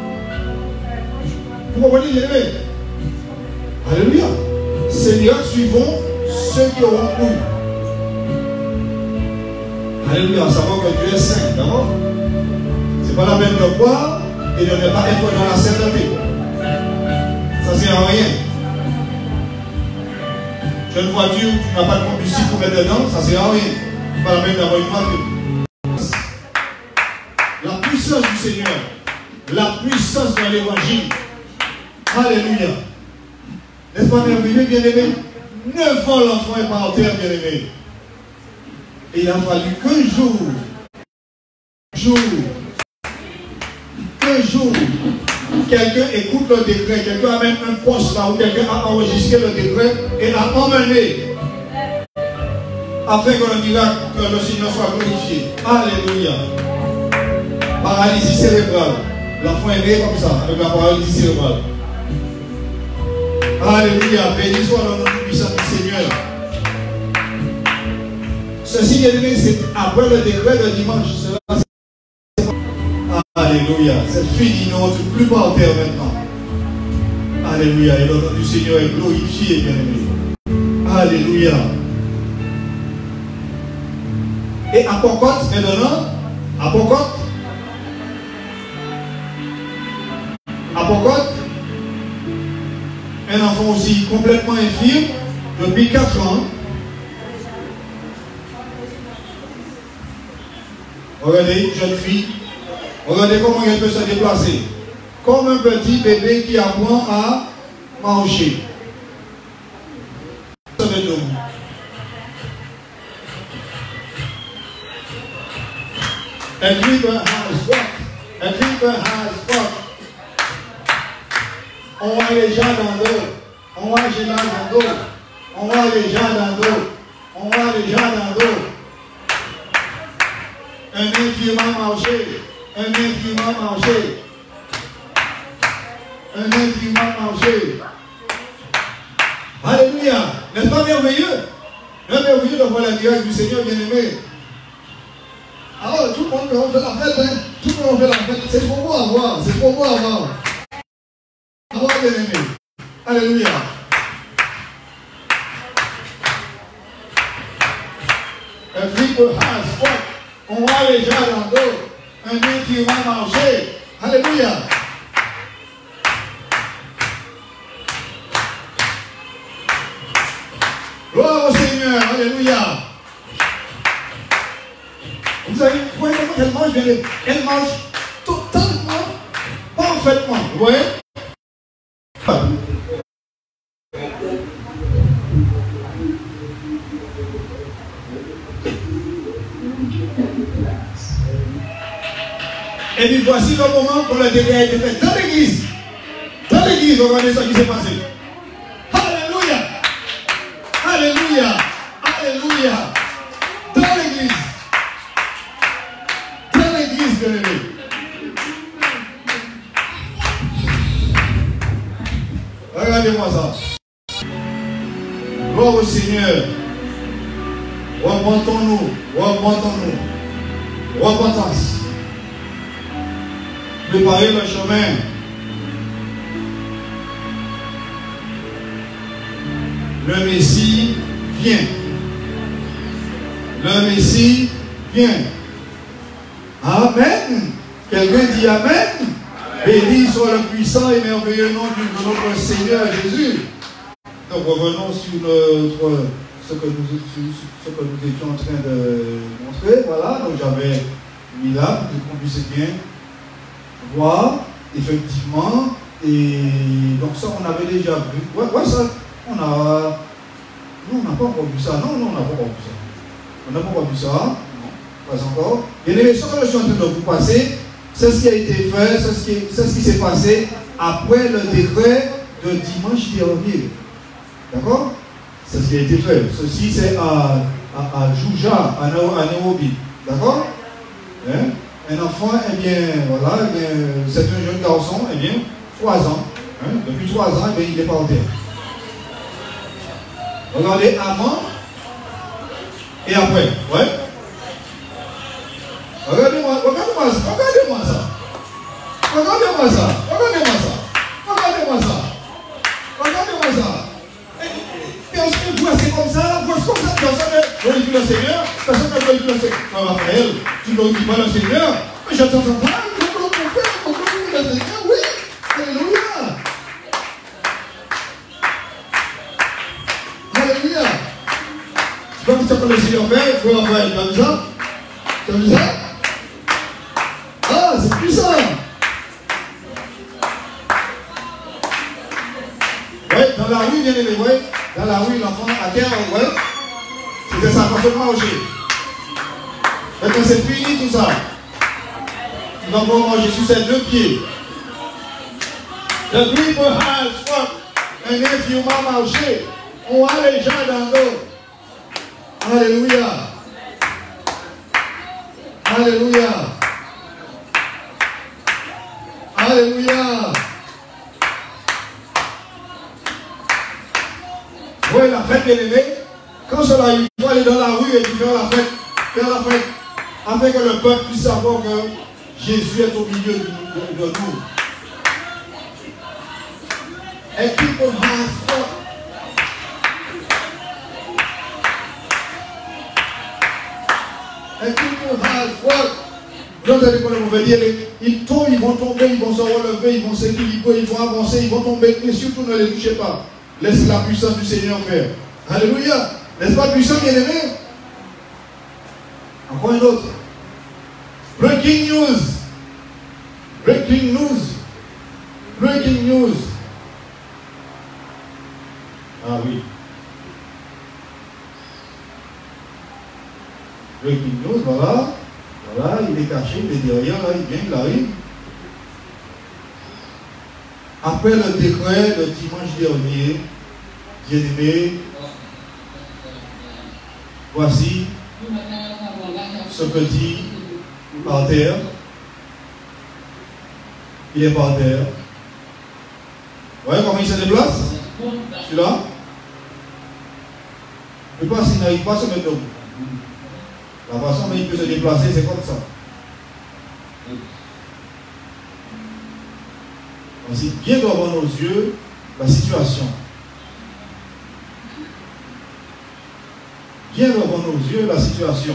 Vous comprenez, bien aimés? Alléluia. Ces miracles suivront ceux qui auront cru. Alléluia. Savoir que Dieu est saint, d'accord? Ce n'est pas la peine de croire et de ne pas être dans la sainteté. Ça ne sert à rien. Tu as une voiture, tu n'as pas de combustible pour mettre dedans, ça ne sert à rien. Ce n'est pas la peine d'avoir une voiture. La puissance du Seigneur, la puissance de l'évangile. Alléluia. N'est-ce pas merveilleux, bien-aimé? Neuf ans l'enfant est par terre, bien-aimé. Et il a fallu qu'un jour, jour, qu'un jour, quelqu'un écoute le décret, quelqu'un amène un poste là où quelqu'un a enregistré le décret et a emmené afin que le miracle, que le Seigneur soit glorifié. Alléluia. Paralysie cérébrale. L'enfant est né comme ça, avec la paralysie cérébrale. Alléluia. Béni soit le nom puissant du Seigneur. Ceci, bien aimé, c'est après le décret de dimanche. Cela, alléluia. Cette fille non, tu ne plus par terre maintenant. Alléluia. Et le nom du Seigneur est glorifié, bien aimé. Alléluia. Et à Pocotte, maintenant, à Pocotte, à Pocotte, un enfant aussi complètement infirme, depuis quatre ans. Regardez, jeune fille, regardez comment elle peut se déplacer. Comme un petit bébé qui apprend à marcher. Ça va être long. A creeper has what? A creeper has what? On voit les gens dans l'eau. On voit les gens dans l'eau. On voit les gens dans l'eau. On voit les gens dans l'eau. Un infirme a marché. Un infirme a marché. Un infirme a marché. Alléluia. N'est-ce pas merveilleux? C'est merveilleux de voir la miracle du Seigneur bien-aimé. Alors, tout le monde fait la fête, hein? Tout le monde fait la fête. C'est pour moi avoir. C'est pour moi avoir. Avoir bien-aimé. Alléluia. A people has what? On voit les gens dans l'eau. Un infirme a marché. Alléluia. Gloire au Seigneur. Alléluia. Vous avez vu comment elle mange bien. Elle mange totalement, parfaitement. Vous voyez? Et puis voici le moment où le décret a été fait dans l'église. Dans l'église, regardez ce qui s'est passé. Alléluia. Alléluia. Alléluia. Dans l'église. Dans l'église, bien aimé. Regardez-moi ça. Gloire au Seigneur. Repentons-nous. Repentons-nous. Repentance. Préparez le chemin. Le Messie vient. Le Messie vient. Amen. Quelqu'un dit Amen. Béni soit le puissant et merveilleux nom de notre Seigneur Jésus. Donc revenons sur notre, ce, que nous, ce que nous étions en train de montrer. Voilà, donc j'avais mis là pour qu'on puisse bien voir, effectivement. Et donc ça, on avait déjà vu. Ouais, ouais ça, on a... Non, on n'a pas encore vu ça. Non, non, on n'a pas encore vu ça. On n'a pas encore vu ça. Non, pas encore. Et les leçons que je suis en train de vous passer, c'est ce qui a été fait, c'est ce qui, c'est ce qui s'est passé après le décret de dimanche dernier. D'accord? C'est ce qui a été fait. Ceci, c'est à, à, à Jouja, à Nairobi. D'accord? Hein? Un enfant, eh bien, voilà, eh bien, c'est un jeune garçon, eh bien, trois ans. Hein? Depuis trois ans, eh bien, il est par terre. Regardez avant et après. Ouais? Regardez-moi, regardez-moi ça, regardez-moi ça. Regardez-moi ça, regardez-moi ça. Regardez-moi ça. Regardez-moi ça. Parce que toi, c'est comme ça, toi, c'est comme ça, personne ne glorifie le Seigneur, personne ne glorifie le Seigneur. Non, Raphaël, tu ne glorifies pas le Seigneur, mais j'attends ton frère, je glorifie mon frère, je glorifie le Seigneur, oui. Alléluia. Alléluia. Tu vois que tu as le Seigneur fait, tu vois, Raphaël, tu as vu ça? Tu as vu ça? Ah, c'est puissant. Oui, dans la rue, bien aimé, oui. Dans la rue, l'enfant à terre, oui. C'était sa façon de manger. Mais quand c'est fini tout ça, il va pouvoir manger sur ses deux pieds. The people has what? And if you want marcher, on a les gens dans l'eau. Alléluia. Alléluia. Alléluia. Oui, la fête, bien aimé. Quand cela, il faut aller dans la rue et faire la fête. Faire la fête. Afin que le peuple puisse savoir que Jésus est au milieu de, de, de nous. And people have what? And people have what? Vous entendez quoi on veut dire? Ils tombent, ils vont tomber, ils vont se relever, ils vont s'équilibrer, ils vont avancer, ils vont tomber, mais surtout ne les touchez pas. Laisse la puissance du Seigneur faire. Alléluia. N'est-ce pas puissant, bien-aimé? Encore une autre. Breaking news. Breaking news. Breaking news. Ah oui. Breaking news, voilà. Voilà, il est caché, il est derrière, là, il vient, il arrive. Après le décret de dimanche dernier, bien-aimé, voici ce petit par terre. Il est par terre. Vous voyez comment il se déplace? Celui-là. Je ne sais pas s'il n'arrive pas à se mettre debout. La façon dont il peut se déplacer, c'est comme ça. Voici bien devant nos yeux la situation. Bien devant nos yeux la situation.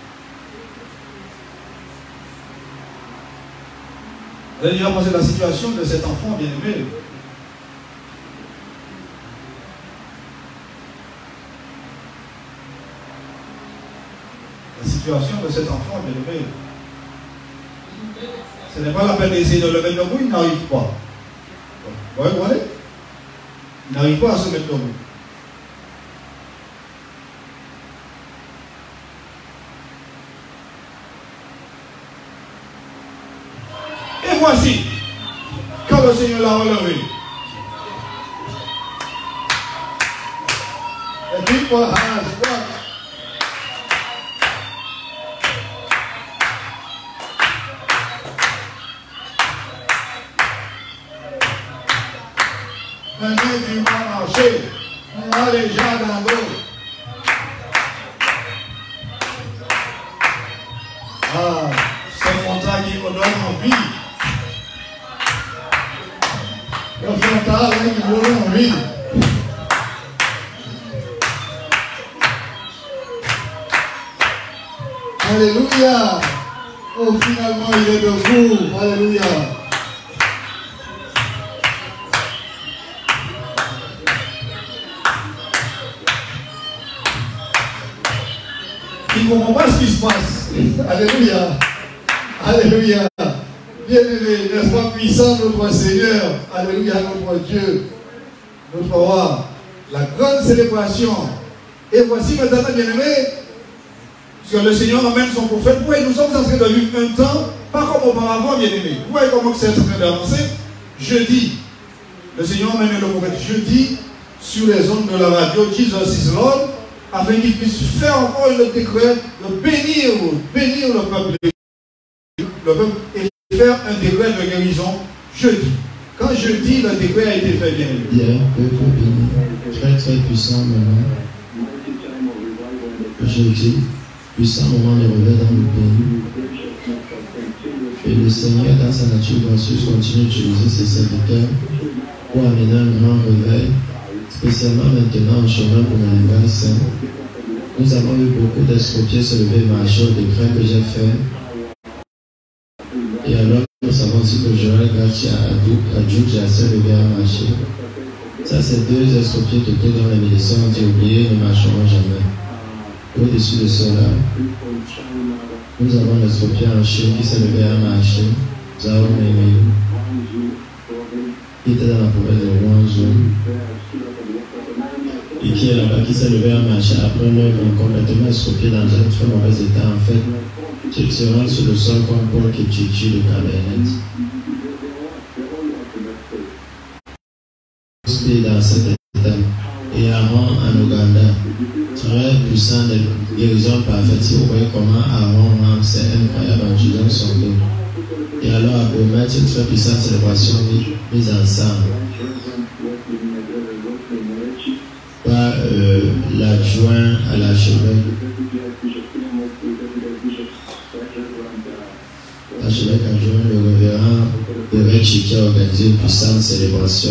Vous allez penser la situation de cet enfant bien-aimé. La situation de cet enfant bien-aimé. Ce n'est pas la peine d'essayer de le mettre debout, il n'arrive pas. Vous voyez, vous voyez? Il n'arrive pas à se mettre debout. Et voici, quand le Seigneur l'a relevé, the people has what? Un du marché, on a les gens dans l'eau. Ah, c'est un contrat qui me donne envie. Le frontal, hein, qui me donne envie. Alléluia. Oh, finalement, il est debout. Alléluia. Il ne comprend pas ce qui se passe. Alléluia. Alléluia. Bien-aimé, n'est-ce pas puissant notre Seigneur? Alléluia, notre Dieu, notre roi. La grande célébration. Et voici maintenant, bien-aimé, parce que le Seigneur amène son prophète. Vous voyez, nous sommes en train de vivre un temps, pas comme auparavant, bien-aimé. Vous voyez comment c'est en train d'avancer? Jeudi, le Seigneur amène le prophète. Jeudi, sur les ondes de la radio Jesus is Lord, afin qu'il puisse faire encore le décret de bénir, bénir le peuple, le peuple et faire un décret de guérison jeudi. Quand jeudi, le décret a été fait bien. Hier, peuple béni, très très puissant moment. Jeudi, puissant moment de réveil dans le pays. Et le Seigneur, dans sa nature gracieuse, continue d'utiliser ses serviteurs pour amener un grand réveil, spécialement maintenant en chemin pour le réveil saint. Nous avons eu beaucoup d'escropiers se lever et marcher au décret que j'ai fait. Et alors, nous savons aussi que Joël Gachi a Djoudj a se levé à marcher. Ça, c'est deux escropiers totaux dont les médecins ont dit oublier, ne marcheront jamais. Au-dessus de cela, nous avons l'escropier en Chine qui s'est levé à marcher, Zhao Mei, qui était dans la province de Guangzhou, et qui est là-bas, qui s'est levé à marcher après une œuvre complètement escropié dans un très mauvais état. En fait, tu se rends sur le sol comme Paul Kichichi de Cabernet. Dans cet état. Et Aaron en Ouganda, très puissant de guérison parfaite. Si vous voyez comment Aaron, c'est incroyable en utilisant son dos. Et alors à Beaumet, une très puissante célébration mise ensemble par euh, l'adjoint à l'archevêque. L'archevêque adjoint, le révérend Berechi, qui a organisé une puissante célébration.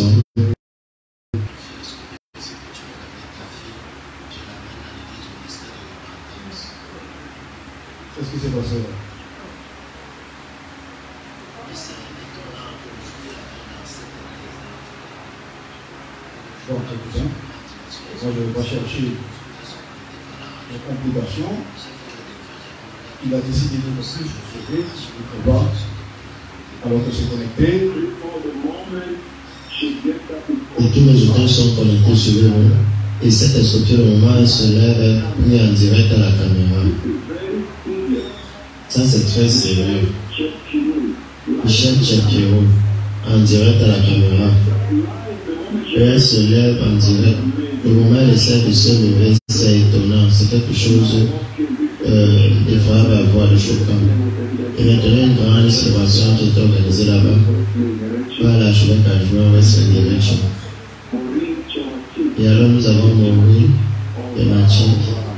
Qu'est-ce qui s'est passé là? Bon, c'est tout ça. Moi, je ne vais pas chercher les complications. Il a décidé de ne plus se sauver, il ne peut pas. Alors que c'est connecté. Et tous les auteurs sont connectés sur eux. Et cet escropier, au moment où il se lève, pris en direct à la caméra. Ça, c'est très sérieux. Michel Tchekiro, en direct à la caméra. Et elle se lève en direct. Le moment où elle essaie de se lever, c'est étonnant. C'est quelque chose euh, d'effroyable à voir, de choquant. Et maintenant, une grande célébration qui est organisée là-bas par l'archevêque adjoint Wesley Guérechi. Et alors, nous avons Maureen et Mathieu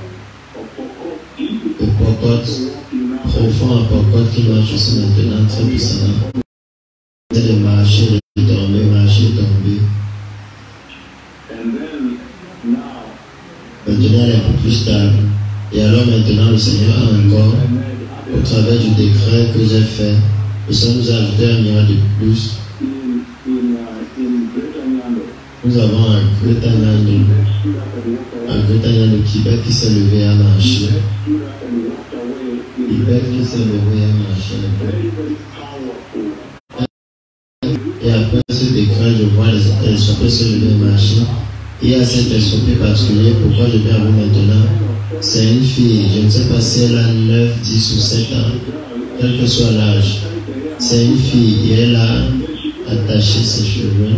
et Pokot, profond à Pokot qui marche aussi maintenant très puissamment. C'est de marcher, de tomber, marcher, tomber. Maintenant, elle est un peu plus stable. Et alors, maintenant, le Seigneur a encore, au travers du décret que j'ai fait, le Seigneur nous a ajouté un miracle de plus. Nous avons un Greta Nyando, un Greta Nyando Québec qui s'est levé à marcher. Québec qui s'est levé à marcher. Et après ce décret, je vois les escropiers se lever à marcher. Il y a cet escropier particulier, pourquoi je viens à vous maintenant? C'est une fille, je ne sais pas si elle a neuf, dix ou sept ans, quel que soit l'âge. C'est une fille et elle a attaché ses cheveux.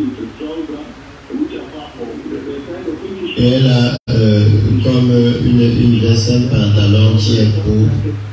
Et elle a euh, comme une, une veste, un pantalon qui est court.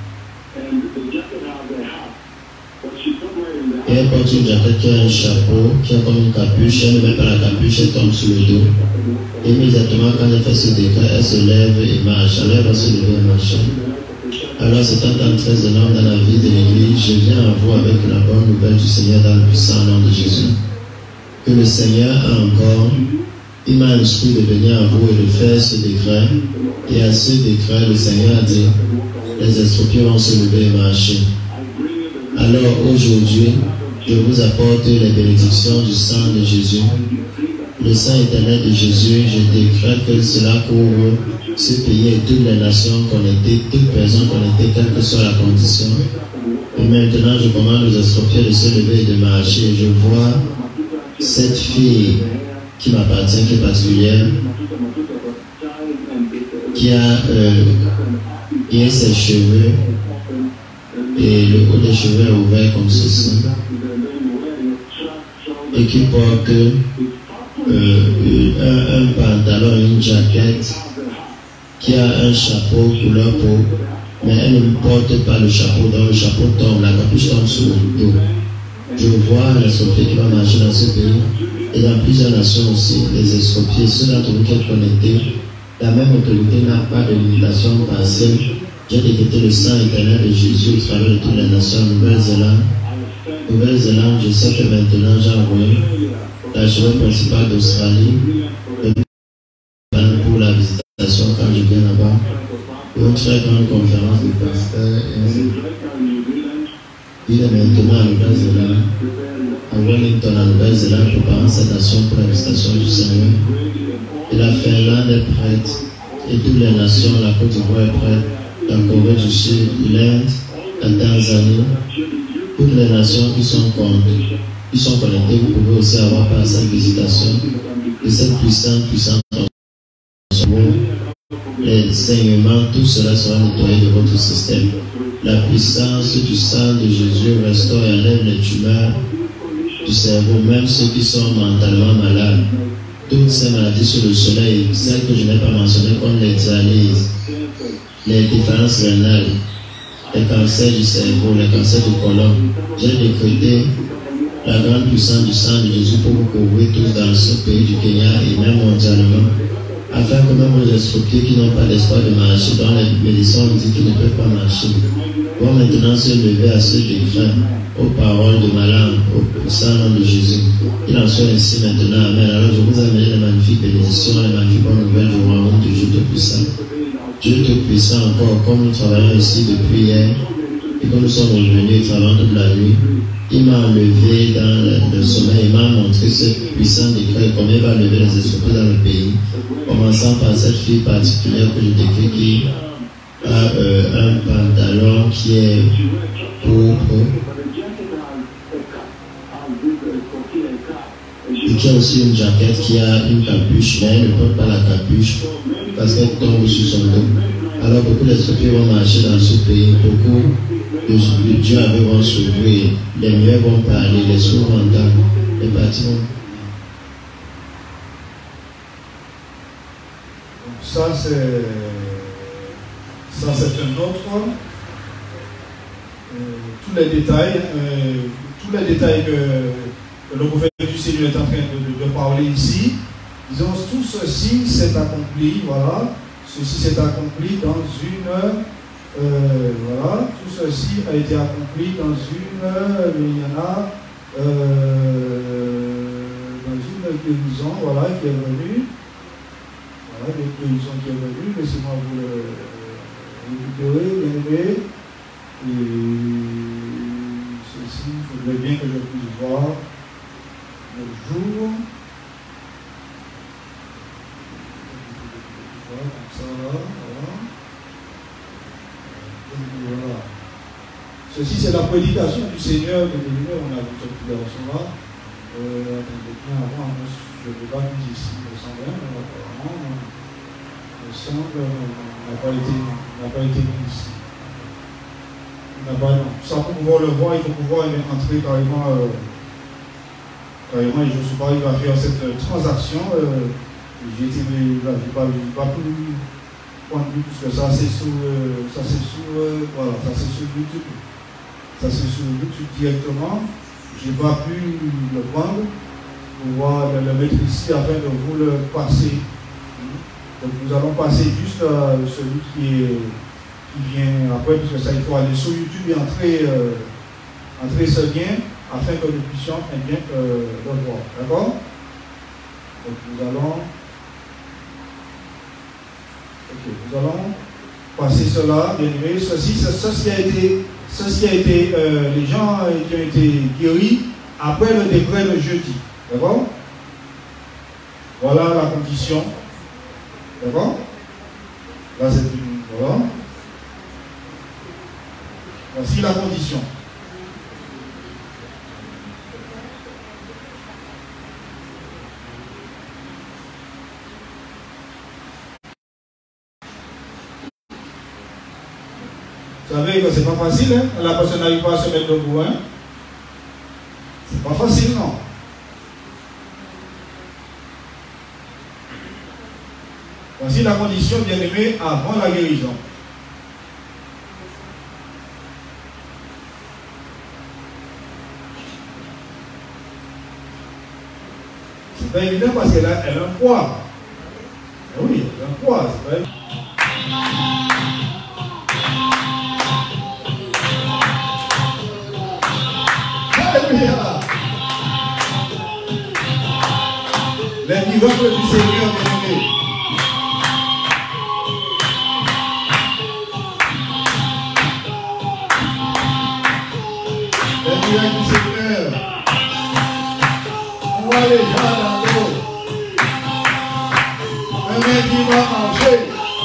Et elle porte une jaquette qui a un chapeau, qui a comme une capuche. Elle ne met pas la capuche, elle tombe sur le dos. Et immédiatement, quand elle fait ce décret, elle se lève et marche. Alors elle va se lever et marcher. Alors c'est un temps très énorme dans la vie de l'Église. Je viens à vous avec la bonne nouvelle du Seigneur dans le puissant nom de Jésus. Que le Seigneur a encore, il m'a instruit de venir à vous et de faire ce décret. Et à ce décret, le Seigneur a dit, les escropiers vont se lever et marcher. Alors aujourd'hui, je vous apporte les bénédictions du sang de Jésus. Le sang éternel de Jésus, je décrète que cela couvre ce pays et toutes les nations connectées, toutes personnes connectées, quelle que soit la condition. Et maintenant, je commande aux escropiers de se lever et de marcher. Je vois cette fille qui m'appartient, qui est particulière, qui a, euh, qui a ses cheveux et le haut des cheveux est ouvert comme ceci, et qui porte euh, un, un pantalon, une jaquette, qui a un chapeau couleur peau, mais elle ne porte pas le chapeau, donc le chapeau tombe, la capuche tombe sur le dos. Je vois l'escropier qui va marcher dans ce pays et dans plusieurs nations aussi, les escropiers, ceux d'entre vous qui êtes connectés, la même autorité n'a pas de limitation partielle. J'ai décrété le sang éternel de Jésus au travers de toutes les nations, Nouvelle-Zélande. Nouvelle-Zélande, je sais que maintenant j'ai envoyé l'archevêque principal d'Australie pour la visitation quand je viens là-bas, pour une très grande conférence de pasteurs. Il est maintenant à Nouvelle-Zélande, à Wellington, en Nouvelle-Zélande, préparant sa nation pour la visitation du Seigneur. Et la Finlande est prête, et toutes les nations, la Côte d'Ivoire est prête, la Corée du Sud, l'Inde, la Tanzanie, toutes les nations qui sont connectées, qui sont connectées, vous pouvez aussi avoir par cette visitation de cette puissante, puissante les saignements, tout cela sera nettoyé de votre système. La puissance du sang de Jésus restaure et enlève les tumeurs du cerveau, même ceux qui sont mentalement malades. Toutes ces maladies sur le soleil, celles que je n'ai pas mentionnées comme les dialyses, les défaillances rénales, les cancers du cerveau, les cancers du côlon. J'ai décrété la grande puissance du sang de Jésus pour vous couvrir tous dans ce pays du Kenya et même mondialement, afin que même les escropiers qui n'ont pas d'espoir de marcher, dans les médecins on dit qu'ils ne peuvent pas marcher, vont maintenant se lever à ceux qui craignent, aux paroles de ma langue, au puissant nom de Jésus. Il en soit ainsi maintenant. Amen. Alors je vous amène les magnifiques bénédictions, les magnifiques bonnes nouvelles du royaume de Dieu Tout-Puissant. Dieu Tout-Puissant, encore, comme nous travaillons ici depuis hier, et que nous sommes revenus travaillant toute la nuit, il m'a enlevé dans le, le sommeil, il m'a montré ce puissant décret, combien il va lever les esprits dans le pays, commençant par cette fille particulière que je décris qui a euh, un pantalon qui est pourpre et qui a aussi une jaquette qui a une capuche, mais elle ne porte pas la capuche parce qu'elle tombe sur son dos. Alors beaucoup d'esprits vont marcher dans ce pays, beaucoup de Dieu avec vont s'ouvrir, les muets vont parler, les sourds vont entendre, les partis vont. Ça c'est ça c'est un autre. Euh, tous les détails, euh, tous les détails que le prophète du Seigneur est en train de, de, de parler ici, disons tout ceci s'est accompli, voilà, ceci s'est accompli dans une, euh, voilà, tout ceci a été accompli dans une, il y en a, euh, dans une guérison, voilà, qui est venue, voilà, une guérison qui est venue, laissez-moi vous le récupérer, bien aimé, et ceci, il faudrait bien que je puisse voir le jour. Voilà, comme ça, voilà. Voilà. Ceci, c'est la prédication du Seigneur de l'univers. On a vu cette prédication-là. Euh, attendez, bien avant, je ne vais pas dire ici, il me semble, mais apparemment, il me semble, on n'a pas été, on n'a pas été mis ici. On n'a pas, non. Ça, pour pouvoir le voir, il faut pouvoir entrer carrément. Euh, Carrément, et je suis pas arrivé à faire cette euh, transaction. Euh, j'ai été, là, j'ai pas, pas plus point de vue, puisque ça c'est sur, euh, ça c'est sur, euh, voilà, ça c'est sur YouTube. Ça c'est sur YouTube directement. J'ai pas pu le prendre pour pouvoir le, le mettre ici afin de vous le passer. Donc nous allons passer juste euh, celui qui, est, qui vient après, puisque ça il faut aller sur YouTube et entrer, euh, entrer ce lien, afin que nous puissions eh bien, euh, le voir. D'accord? Donc nous allons, okay, nous allons passer cela, bien aimé. Ceci, ceci a été, ceci a été euh, les gens qui ont été guéris après le décret de jeudi. D'accord? Voilà la condition. D'accord? Là c'est une. Voilà. Voici la condition. Vous savez que c'est pas facile, hein? La personne n'arrive pas à se mettre debout, hein? C'est pas facile, non? Voici la condition, bien-aimé, avant la guérison. C'est pas évident parce qu'elle a, elle a un poids. Oui, elle a un poids, c'est pas évident. Alléluia. Les miracles du Seigneur, bien-aimé. Les miracles du Seigneur. On va les gens dans l'eau. Un mec qui va manger.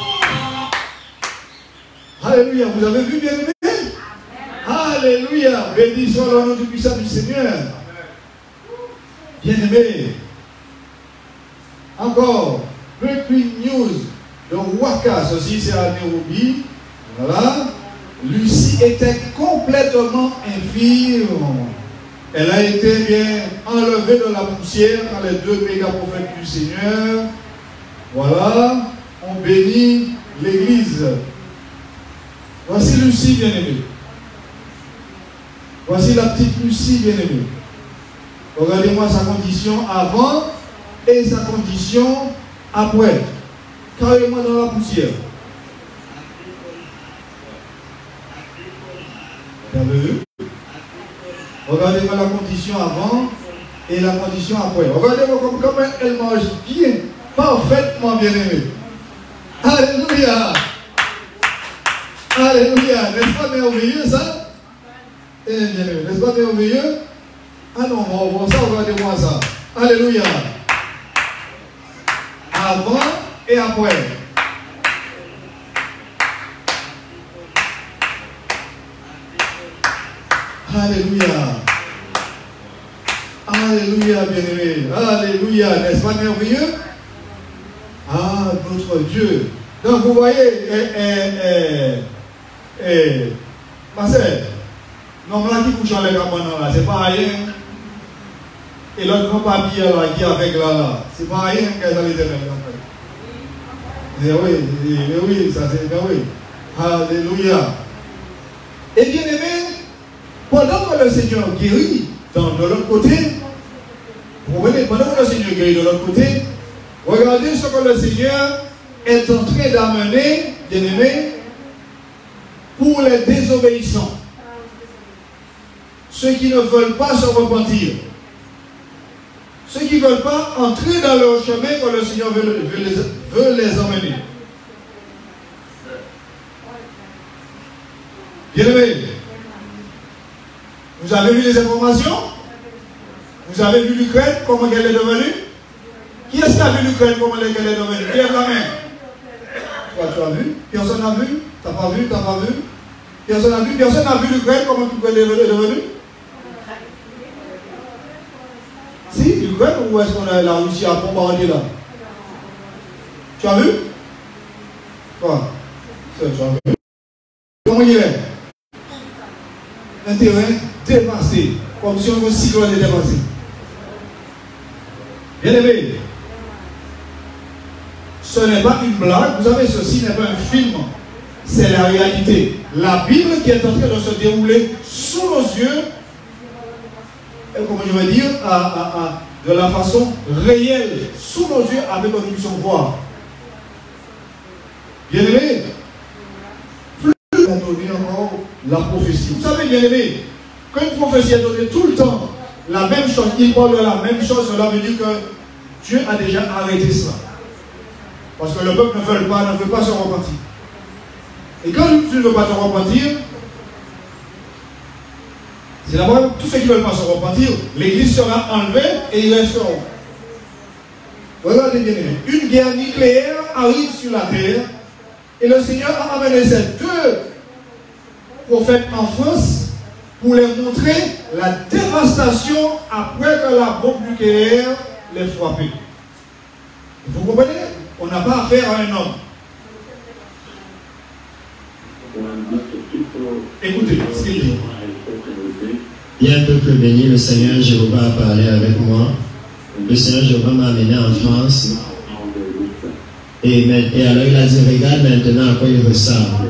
Alléluia. Vous avez vu, bien-aimé? Alléluia. Béni soit le nom du puissant du Seigneur. Bien-aimé. Encore. Breaking news de Waka. Ceci, c'est à Nairobi. Voilà. Lucie était complètement infirme. Elle a été bien enlevée de la poussière par les deux méga prophètes du Seigneur. Voilà. On bénit l'église. Voici Lucie, bien-aimée. Voici la petite Lucie, bien-aimée. Regardez-moi sa condition avant et sa condition après. Carrément dans la poussière. Vous avez vu? Regardez-moi la condition avant et la condition après. Regardez-moi comme, comme elle mange bien, parfaitement, bien-aimée. Alléluia. Alléluia. N'est-ce pas merveilleux ça? Eh bien, n'est-ce pas merveilleux? Ah non, on va voir ça, regardez-moi ça. Alléluia. Avant et après. Alléluia. Alléluia, bien-aimé. Alléluia. N'est-ce pas merveilleux? Ah, notre Dieu. Donc, vous voyez, eh, eh, eh, eh, ma sœur, non, là qui couche en les cabanons là, c'est pas rien. Et l'autre grand papier là, qui est avec là, là, c'est pas rien qu'elle a les événements. Eh oui, eh oui, ça c'est bien oui. Alléluia. Et bien aimé, pendant que le Seigneur guérit dans, de l'autre côté, vous voyez, pendant que le Seigneur guérit de l'autre côté, regardez ce que le Seigneur est en train d'amener, bien aimé, pour les désobéissants. Ceux qui ne veulent pas se repentir. Ceux qui ne veulent pas entrer dans leur chemin quand le Seigneur veut, veut, les, veut les emmener. Bien aimé, vous avez vu les informations? Vous avez vu l'Ukraine, comment elle est devenue? Qui est-ce qui a vu l'Ukraine, comment elle est devenue? Qui est la main? Toi, tu as vu? Personne n'a vu? Tu n'as pas vu? Tu n'as pas vu? Personne n'a vu? Personne n'a vu l'Ukraine, comment l'Ukraine est devenue? Si, l'Ukraine, ou est-ce qu'on a la Russie à bombarder là? Tu as vu? Quoi? Tu as vu? Comment il est? Un terrain dévasté, comme si on cyclone était dévasté. Bien aimé, ce n'est pas une blague, vous savez, ceci n'est pas un film, c'est la réalité. La Bible qui est en train de se dérouler sous nos yeux, et comment je vais dire, à, à, à, de la façon réelle, sous nos yeux, avec que nous puissions voir. Bien aimé, plus on donné encore la prophétie. Vous savez, bien aimé, qu'une prophétie est donnée tout le temps, la même chose, il parle de la même chose, cela veut dire que Dieu a déjà arrêté cela. Parce que le peuple ne veut pas, ne veut pas se repentir. Et quand tu ne veux pas te repentir, c'est d'abord tous ceux qui ne veulent pas se repentir, l'église sera enlevée et ils resteront. Regardez bien, une guerre nucléaire arrive sur la terre et le Seigneur a amené ces deux prophètes en France pour les montrer la dévastation après que la bombe nucléaire les frappait. Vous comprenez? On n'a pas affaire à un homme. Écoutez ce qu'il dit. Bien peuple béni, le Seigneur Jéhovah a parlé avec moi. Le Seigneur Jéhovah m'a amené en France. Et, et alors il a dit, regarde maintenant à quoi il ressemble.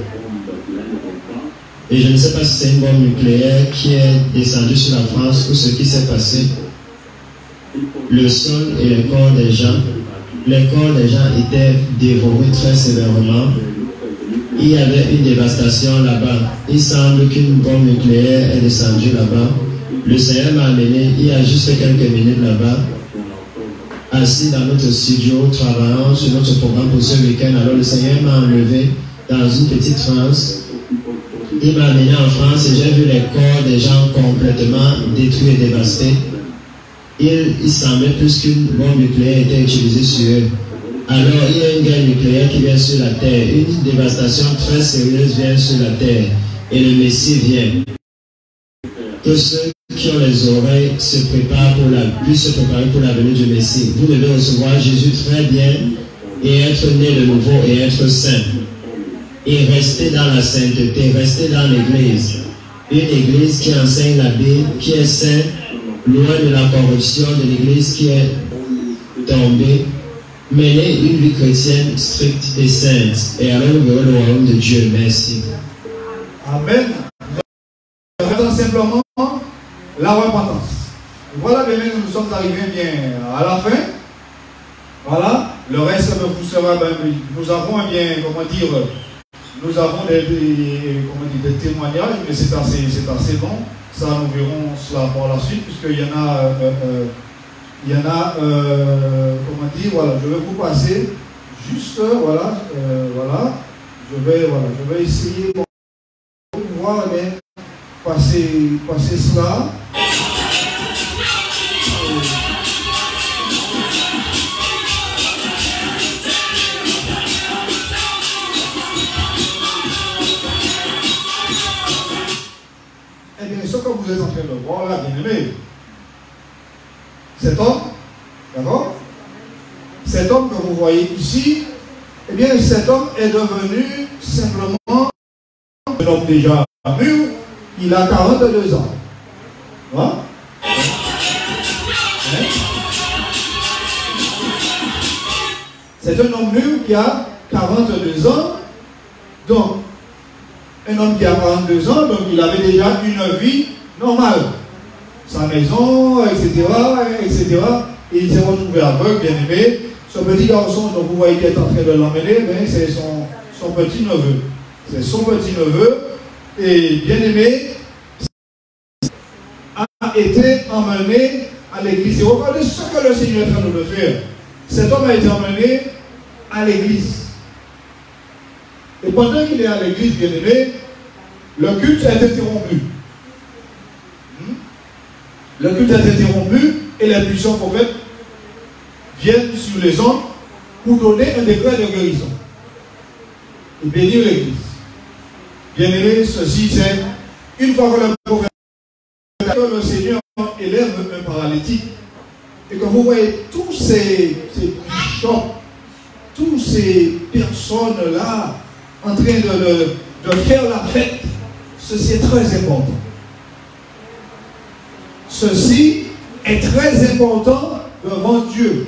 Et je ne sais pas si c'est une bombe nucléaire qui est descendue sur la France ou ce qui s'est passé. Le sol et le corps des gens, les corps des gens étaient dévorés très sévèrement. Il y avait une dévastation là-bas. Il semble qu'une bombe nucléaire est descendue là-bas. Le Seigneur m'a amené, il y a juste quelques minutes là-bas, assis dans notre studio, travaillant sur notre programme pour ce week-end. Alors le Seigneur m'a enlevé dans une petite France. Il m'a amené en France et j'ai vu les corps des gens complètement détruits et dévastés. Il, il semblait plus qu'une bombe nucléaire était utilisée sur eux. Alors il y a une guerre nucléaire qui vient sur la terre. Une dévastation très sérieuse vient sur la terre. Et le Messie vient. Que ceux qui ont les oreilles se préparent pour la, puissent se préparer pour la venue du Messie. Vous devez recevoir Jésus très bien et être né de nouveau et être saint. Et rester dans la sainteté, rester dans l'église. Une église qui enseigne la Bible, qui est sainte, loin de la corruption de l'église qui est tombée. Mener une vie chrétienne stricte et sainte. Et alors nous verrons le royaume de Dieu. Merci. Amen. Simplement la repentance. Voilà, bien, nous sommes arrivés bien à la fin. Voilà, le reste vous sera, ben, nous avons bien, comment dire, nous avons des, des, comment dire, des témoignages, mais c'est assez, c'est assez long. Ça, nous verrons cela par la suite, puisqu'il y en a, euh, euh, il y en a, euh, comment dire, voilà, je vais vous passer juste, voilà, euh, voilà, je vais, voilà, je vais essayer pour pouvoir bien passer, passer cela. Eh bien, ce que vous êtes en train de voir là, bien aimé, cet homme, d'accord? Cet homme que vous voyez ici, eh bien, cet homme est devenu simplement un homme déjà mûr. Il a quarante-deux ans. Hein? Hein? C'est un homme mûr qui a quarante-deux ans. Donc, un homme qui a quarante-deux ans, donc il avait déjà une vie normale. Sa maison, et cetera, et cetera. Et il s'est retrouvé aveugle, bien aimé. Ce petit garçon dont vous voyez qui est en train de l'emmener, ben, c'est son, son petit-neveu. C'est son petit-neveu. Et bien aimé, a été emmené à l'église. Et regardez ce que le Seigneur est en train de faire. Cet homme a été emmené à l'église. Et pendant qu'il est à l'église, bien aimé, le culte est interrompu. Le culte est interrompu et les puissants prophètes viennent sur les hommes pour donner un décret de guérison et bénir l'église. Bien aimé, ceci c'est une fois que le prophète, que le Seigneur élève un paralytique et que vous voyez tous ces, ces bishops, toutes ces personnes-là en train de, de, de faire la fête, ceci est très important. Ceci est très important devant Dieu.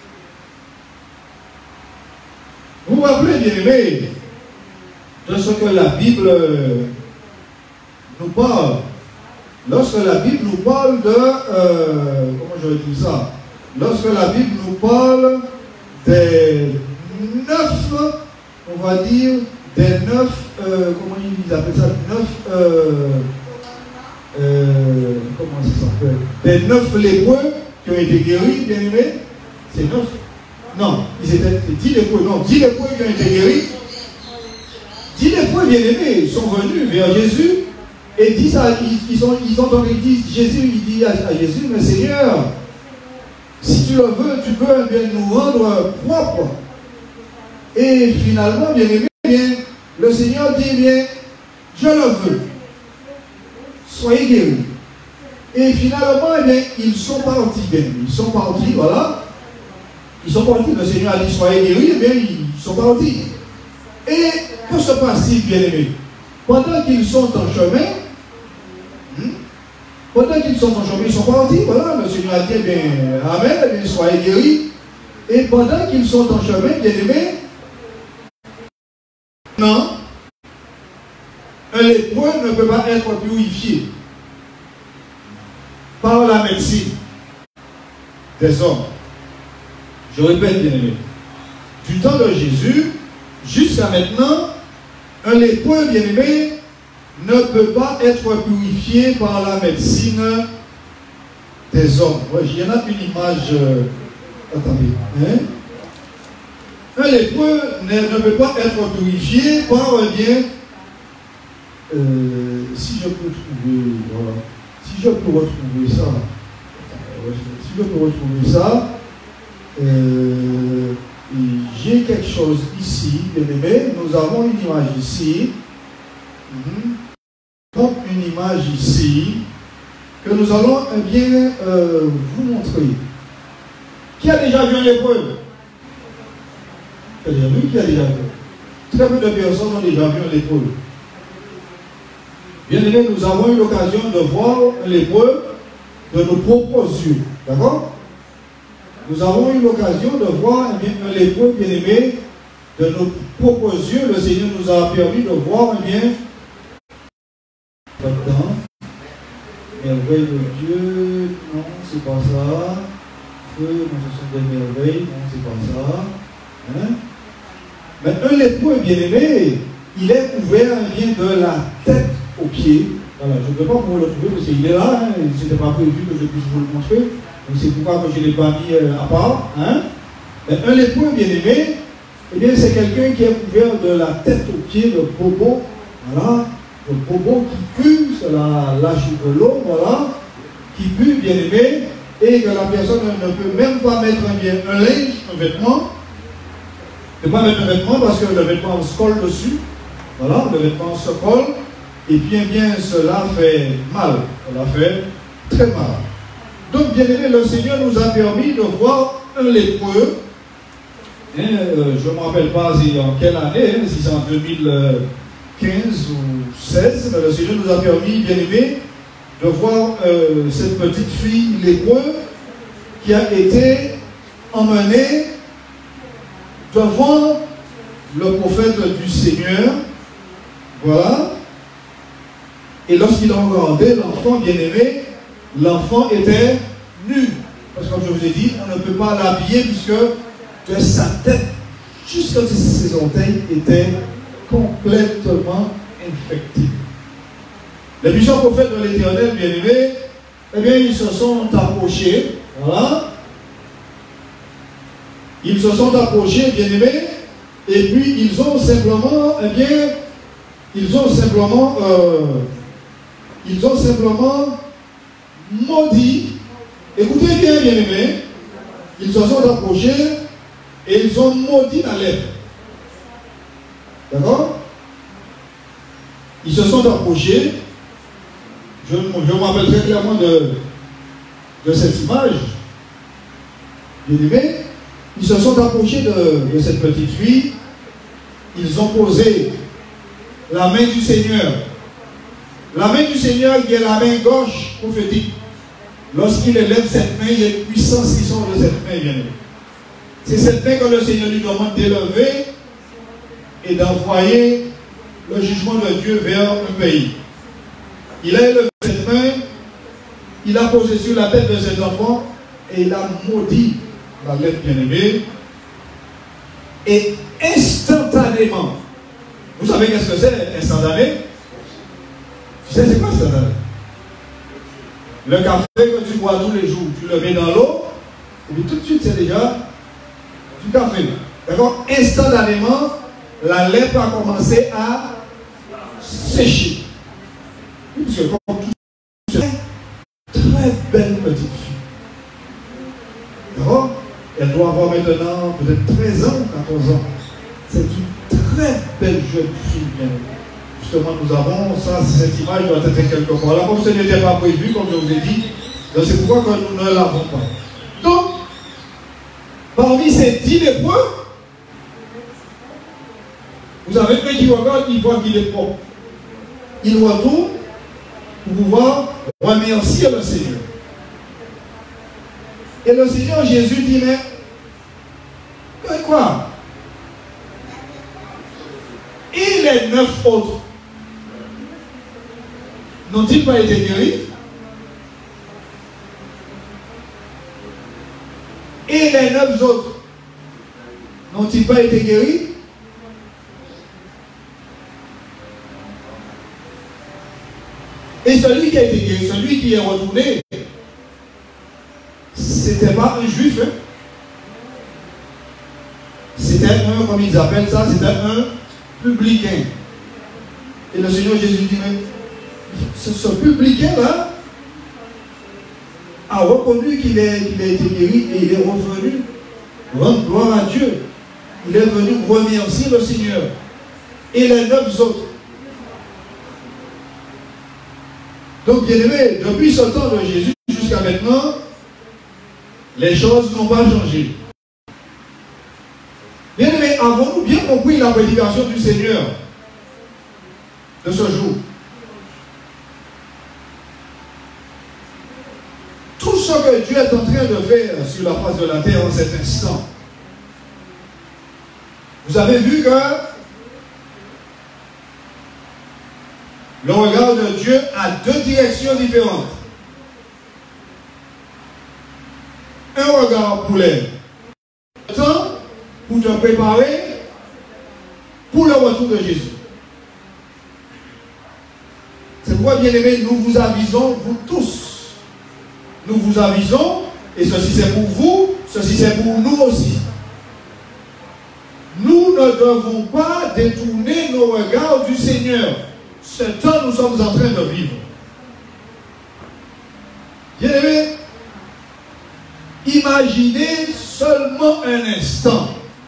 Vous vous rappelez, bien aimé, de ce que la Bible nous parle. Lorsque la Bible nous parle de... Euh, comment je vais dire ça? Lorsque la Bible nous parle des neuf, on va dire, des neuf, euh, comment ils appellent ça? Neuf, euh, euh, comment ça s'appelle? Des neuf lépreux qui ont été guéris, bien aimés. C'est neuf? Non, ils étaient dix lépreux. Non, dix lépreux qui ont été guéris. Dix lépreux, bien aimés, sont venus vers Jésus et disent à, ils, ils, ont, ils ont entendu, disent, Jésus, il dit à, à Jésus, mais Seigneur, si tu le veux, tu peux bien nous rendre propres. Et finalement, bien aimé, bien, le Seigneur dit, bien, je le veux. Soyez guéris. Et finalement, eh bien, ils sont partis, bien, ils sont partis, voilà. Ils sont partis, le Seigneur a dit, soyez guéris, eh bien, ils sont partis. Et que se passe-t-il, bien aimé? Pendant qu'ils sont en chemin, hmm, pendant qu'ils sont en chemin, ils sont partis, voilà, le Seigneur a dit, eh bien, amen, eh bien, soyez guéris. Et pendant qu'ils sont en chemin, bien aimé, Non, un lépreux ne peut pas être purifié par la médecine des hommes. Je répète, bien aimé, du temps de Jésus jusqu'à maintenant, un lépreux, bien aimé, ne peut pas être purifié par la médecine des hommes. Ouais, il y en a une image. Euh, attendez. Hein? Un lépreux ne, ne peut pas être purifié par un bien. Euh, si je peux trouver. Voilà. Si je peux retrouver ça. Si je peux retrouver ça. Euh, j'ai quelque chose ici, bien aimé. Nous avons une image ici. Mm-hmm. Donc, une image ici que nous allons eh bien euh, vous montrer. Qui a déjà vu un lépreux? Qui a déjà vu? Qui a déjà vu? Très peu de personnes ont déjà vu un lépreux. Bien aimé, nous avons eu l'occasion de voir un lépreux de nos propres yeux. D'accord? Nous avons eu l'occasion de voir eh bien, un lépreux, bien aimé, de nos propres yeux. Le Seigneur nous a permis de voir eh bien, là-dedans. Merveille de Dieu, non, c'est pas ça. Feu, non, ce sont des merveilles, non, c'est pas ça. Hein? Mais un lépreux, bien aimé, il est couvert bien de la tête aux pieds. Voilà, je ne peux pas vous le trouver parce qu'il est là, hein, ce n'était pas prévu que je puisse vous le montrer. Donc c'est pourquoi je ne l'ai pas mis euh, à part. Hein? Mais un lépreux, bien aimé, eh bien, c'est quelqu'un qui est couvert de la tête aux pieds, de bobo. Voilà. Le bobo qui pue, c'est la, la chute de l'eau, voilà, qui pue, bien aimé, et que la personne ne peut même pas mettre un, bien, un linge, un vêtement, ne pas mettre un vêtement parce que le vêtement se colle dessus, voilà, le vêtement se colle, et bien, bien, cela fait mal, cela fait très mal. Donc, bien aimé, le Seigneur nous a permis de voir un lépreux, hein, euh, je ne me rappelle pas si en quelle année, hein, si c'est en deux mille quinze ou seize, mais le Seigneur nous a permis, bien aimé, de voir euh, cette petite fille lépreuse qui a été emmenée devant le prophète du Seigneur. Voilà. Et lorsqu'il a regardé l'enfant, bien aimé, l'enfant était nu. Parce que comme je vous ai dit, on ne peut pas l'habiller puisque de sa tête jusqu'à ses orteils étaient complètement infectés. Les puissants prophètes de l'Éternel, bien aimés, eh bien, ils se sont approchés, voilà. Ils se sont approchés, bien aimés, et puis ils ont simplement, eh bien, ils ont simplement, euh, ils ont simplement maudit. Écoutez bien, bien aimés, ils se sont approchés et ils ont maudit la lèpre. D'accord? Ils se sont approchés. Je, je me rappelle très clairement de, de cette image. Bien aimé, ils se sont approchés de, de cette petite fille. Ils ont posé la main du Seigneur. La main du Seigneur qui est la main gauche prophétique. Lorsqu'il élève cette main, il y a une puissance qui sort de cette main, bien aimé. C'est cette main que le Seigneur lui demande d'élever et d'envoyer le jugement de Dieu vers un pays. Il a élevé cette main, il a posé sur la tête de cet enfant et il a maudit la lettre bien-aimée. Et instantanément, vous savez qu'est-ce que c'est instantané? Tu sais c'est quoi instantané? Le café que tu bois tous les jours, tu le mets dans l'eau, et puis tout de suite c'est déjà du café. D'accord? Instantanément, la lèpre a commencé à sécher. Parce que comme tout très belle petite fille. D'accord? Elle doit avoir maintenant peut-être treize ans, quatorze ans. C'est une très belle jeune fille. Bien. Justement, nous avons ça, cette image doit être quelque part là. Comme ce n'était pas prévu, comme je vous ai dit, c'est pourquoi que nous ne l'avons pas. Donc, parmi ces dix lépreux, vous avez un qui regarde, il voit qu'il est propre. Il retourne pour pouvoir remercier le Seigneur. Et le Seigneur Jésus dit, mais que quoi? Il les neuf autres n'ont-ils pas été guéris? Et les neuf autres n'ont-ils pas été guéris? Et celui qui a été guéri, celui qui est retourné, c'était pas un juif, hein? C'était un, comme ils appellent ça, c'était un publicain. Et le Seigneur Jésus dit, mais ce, ce publicain-là a reconnu qu'il a, qu'il a été guéri et il est revenu rendre gloire à Dieu. Il est venu remercier le Seigneur. Et les neuf autres. Donc, bien aimé, depuis ce temps de Jésus jusqu'à maintenant, les choses n'ont pas changé. Bien aimé, avons-nous bien compris la prédication du Seigneur de ce jour? Tout ce que Dieu est en train de faire sur la face de la terre en cet instant, vous avez vu que le regard de Dieu a deux directions différentes. Un regard pour les temps, pour te préparer pour le retour de Jésus. C'est pourquoi, bien aimés, nous vous avisons, vous tous, nous vous avisons, et ceci c'est pour vous, ceci c'est pour nous aussi. Nous ne devons pas détourner nos regards du Seigneur. Ce temps nous sommes en train de vivre. Bien aimé, imaginez seulement un instant.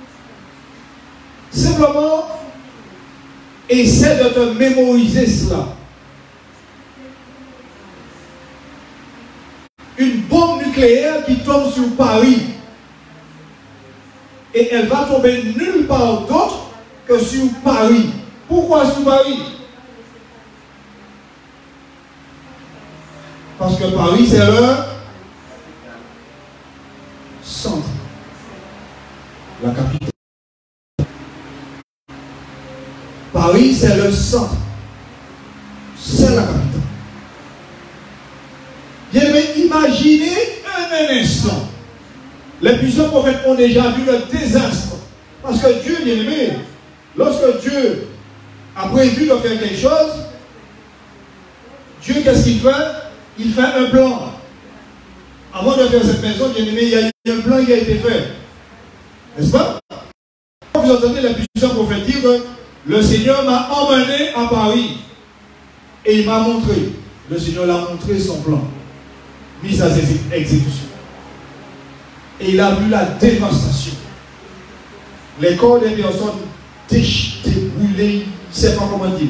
Simplement, essaie de te mémoriser cela. Une bombe nucléaire qui tombe sur Paris. Et elle va tomber nulle part d'autre que sur Paris. Pourquoi sur Paris? Parce que Paris, c'est le centre. La capitale. Paris, c'est le centre. C'est la capitale. Bien aimé, imaginez un, un instant. Les puissants prophètes ont déjà vu le désastre. Parce que Dieu, bien aimé, lorsque Dieu a prévu de faire quelque chose, Dieu, qu'est-ce qu'il fait? Il fait un plan. Avant de faire cette maison, bien aimé, il y a eu un plan qui a été fait. N'est-ce pas? Vous entendez les puissants prophètes dire que le Seigneur m'a emmené à Paris. Et il m'a montré. Le Seigneur l'a montré son plan. Mis à ses exécutions. Et il a vu la dévastation. Les corps des personnes déchiquetés, brûlés, je ne sais pas comment dire.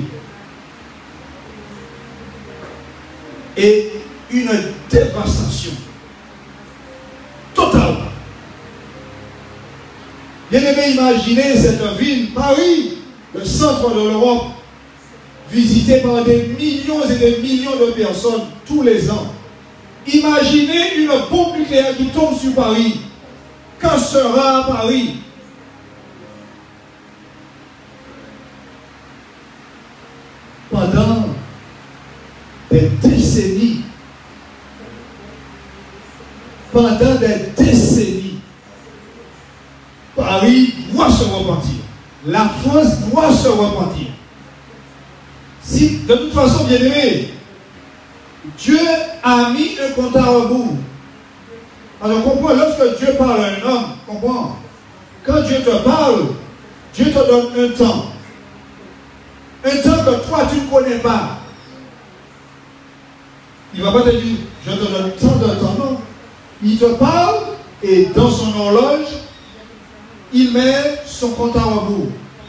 Et une dévastation totale. Bien aimé, imaginez cette ville, Paris, le centre de l'Europe, visité par des millions et des millions de personnes tous les ans. Imaginez une bombe nucléaire qui tombe sur Paris. Que sera Paris? Pendant des décennies, pendant des décennies, Paris doit se repentir. La France doit se repentir. Si, de toute façon, bien aimé, Dieu a mis un compte à rebours. Alors, comprends, lorsque Dieu parle à un homme, comprends, quand Dieu te parle, Dieu te donne un temps. Un temps que toi, tu ne connais pas. Il ne va pas te dire, je te donne tant de temps, non. Il te parle et dans son horloge, il met son compte à rebours.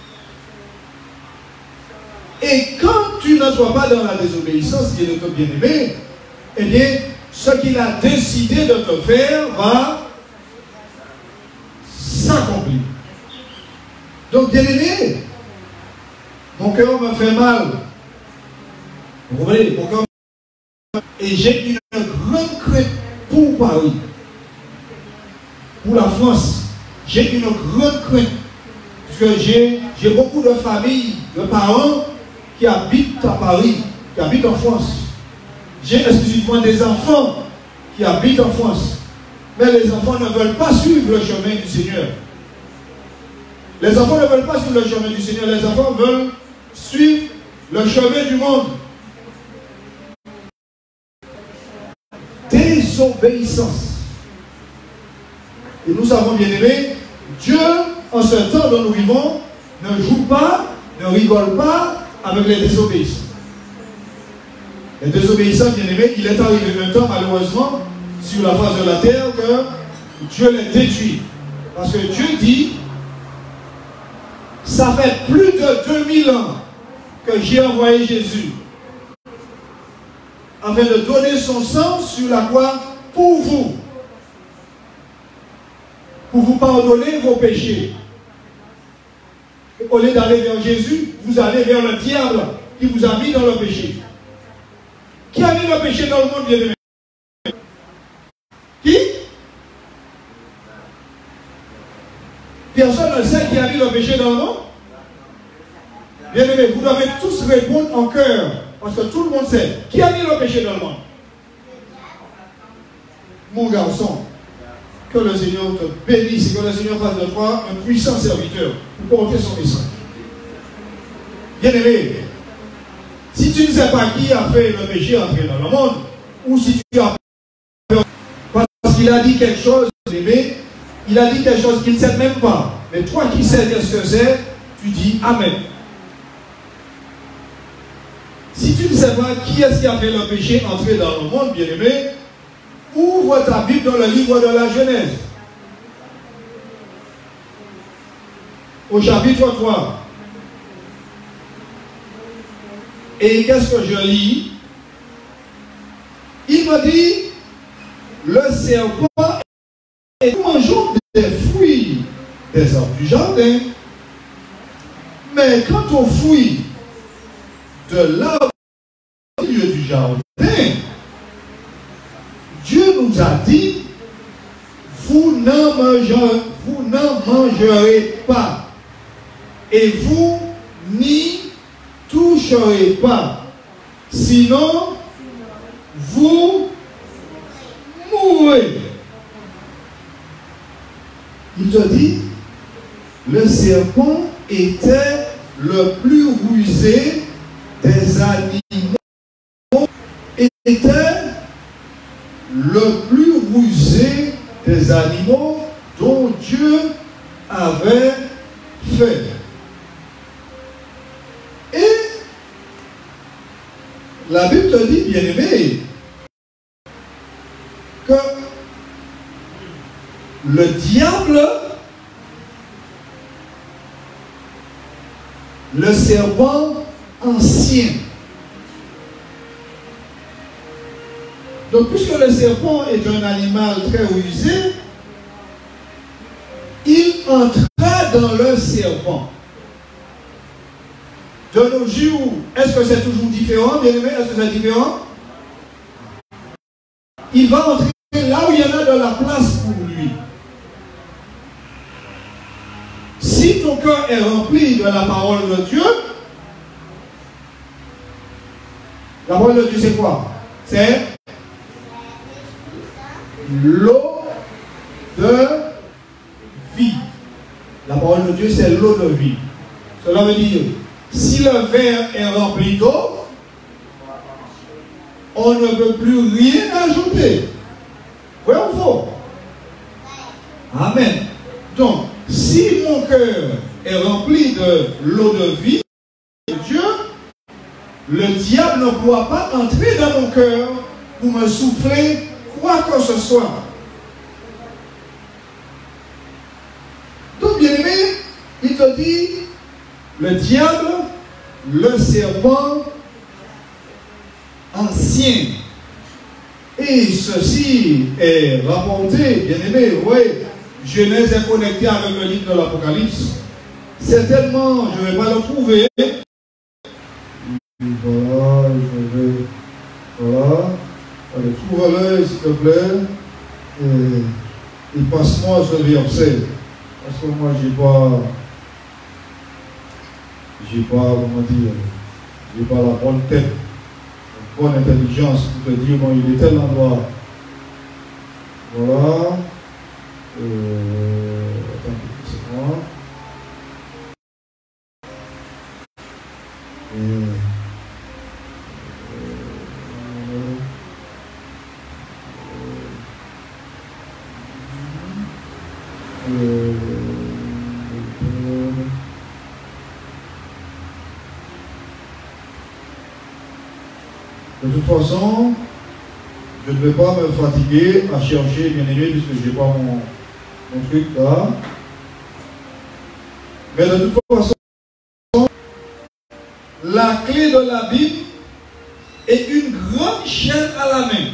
Et quand tu n'entres pas dans la désobéissance, qui est de ton bien-aimé, eh bien, ce qu'il a décidé de te faire va s'accomplir. Donc, bien-aimé, mon cœur me fait mal. Vous voyez, mon cœur me fait mal. Et j'ai une grande crainte pour Paris, pour la France. J'ai une grande crainte, parce que j'ai J'ai beaucoup de familles, de parents qui habitent à Paris, qui habitent en France. J'ai exclusivement des enfants qui habitent en France. Mais les enfants ne veulent pas suivre le chemin du Seigneur. Les enfants ne veulent pas suivre le chemin du Seigneur. Les enfants veulent suivre le chemin du monde. Désobéissance. Et nous savons, bien aimés, Dieu, en ce temps dont nous vivons, ne joue pas, ne rigole pas avec les désobéissants. Les désobéissants, bien aimés, il est arrivé un temps, malheureusement, sur la face de la terre, que Dieu les détruit. Parce que Dieu dit, ça fait plus de deux mille ans que j'ai envoyé Jésus, afin de donner son sang sur la croix pour vous, pour vous pardonner vos péchés. Et au lieu d'aller vers Jésus, vous allez vers le diable qui vous a mis dans le péché. Qui a mis le péché dans le monde, bien aimé? Qui? Personne ne sait qui a mis le péché dans le monde. Bien aimé, vous devez tous répondre en cœur, parce que tout le monde sait. Qui a mis le péché dans le monde? Mon garçon, que le Seigneur te bénisse et que le Seigneur fasse de toi un puissant serviteur pour porter son message. Bien aimé, si tu ne sais pas qui a fait le péché entrer dans le monde, ou si tu as peur, parce qu'il a dit quelque chose, aimé, il a dit quelque chose qu'il ne sait même pas, mais toi qui sais qu'est-ce que c'est, tu dis Amen. Si tu ne sais pas qui est-ce qui a fait le péché entrer dans le monde, bien aimé, ouvre ta Bible dans le livre de la Genèse. Au chapitre trois. Et qu'est-ce que je lis? Il me dit, le serpent est mangeant des fruits des arbres du jardin. Mais quant aux fruits de l'arbre au milieu du jardin, Dieu nous a dit, vous n'en mangerez, vous n'en mangerez pas, et vous n'y toucherez pas, sinon vous mourrez. Il te dit, le serpent était le plus rusé des animaux, était le plus rusé des animaux dont Dieu avait fait. Et la Bible te dit, bien aimé, que le diable, le serpent ancien. Donc, puisque le serpent est un animal très rusé, il entra dans le serpent. De nos jours, est-ce que c'est toujours différent, bien aimé? Est-ce que c'est différent? Il va entrer là où il y en a de la place pour lui. Si ton cœur est rempli de la parole de Dieu, la parole de Dieu c'est quoi? C'est l'eau de vie. La parole de Dieu, c'est l'eau de vie. Cela veut dire, si le verre est rempli d'eau, on ne peut plus rien ajouter. Vrai ou faux? Amen. Donc, si mon cœur est rempli de l'eau de vie de Dieu, le diable ne pourra pas entrer dans mon cœur pour me souffler quoi que ce soit. Donc, bien aimé, il te dit, le diable, le serpent ancien. Et ceci est rapporté, bien aimé, oui, Genèse est connecté avec le livre de l'Apocalypse. Certainement, je ne vais pas le trouver. Voilà, je vais. Voilà. Allez, trouve-le, s'il te plaît. Et, et passe-moi ce verset. Parce que moi, je n'ai pas. j'ai pas, comment dire, j'ai pas la bonne tête, la bonne intelligence pour te dire, bon, il est tel endroit. Voilà. Euh, attends, c'est moi. Et, euh, de toute façon, je ne vais pas me fatiguer à chercher, bien aimé, puisque je n'ai pas mon, mon truc là. Mais de toute façon, la clé de la Bible est une grande chaîne à la main.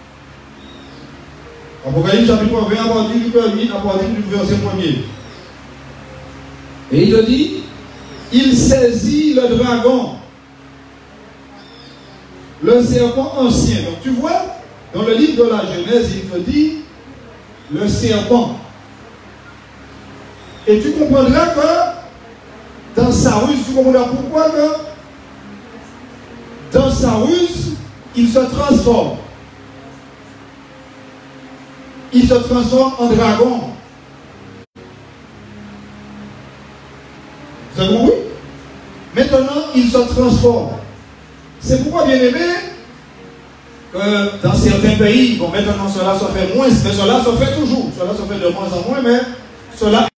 Apocalypse chapitre vingt, à partir du premier, à partir du verset premier. Et il te dit, il saisit le dragon, le serpent ancien. Donc tu vois, dans le livre de la Genèse, il te dit le serpent. Et tu comprendras que dans sa ruse, tu comprendras pourquoi que dans sa ruse, il se transforme. Il se transforme en dragon. Vous avez compris? Maintenant, il se transforme. C'est pourquoi, bien aimé, que dans certains pays, bon, maintenant cela se fait moins, mais cela se fait toujours. Cela se fait de moins en moins, mais cela.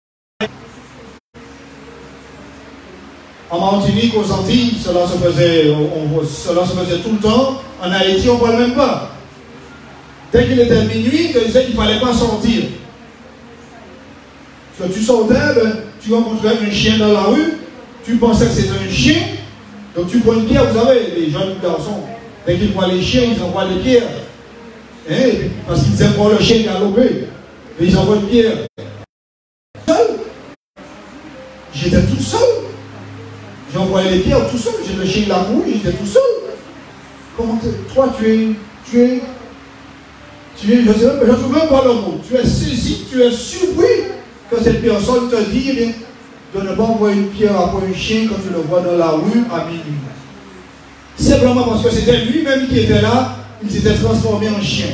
En Martinique, aux Antilles, cela se faisait, on, cela se faisait tout le temps. En Haïti, on ne parle même pas. Dès qu'il était minuit, il disait qu'il ne fallait pas sortir. Parce que tu sortais, ben, tu rencontrais un chien dans la rue, tu pensais que c'était un chien, donc tu prends une pierre, vous savez, les jeunes garçons, dès qu'ils voient les chiens, ils envoient des pierres. Hein, parce qu'ils aiment voir le chien galoper. Et ils envoient une pierre. Seul. J'étais tout seul. J'envoyais les pierres tout seul. J'ai le chien de la cour, j'étais tout seul. Comment toi, tu es, tu es, tu es, je ne sais même, je ne trouve même pas le mot. Tu es saisi, tu es surpris que cette personne te dit de ne pas envoyer une pierre après un chien quand tu le vois dans la rue à minuit. Simplement parce que c'était lui-même qui était là, il s'était transformé en chien.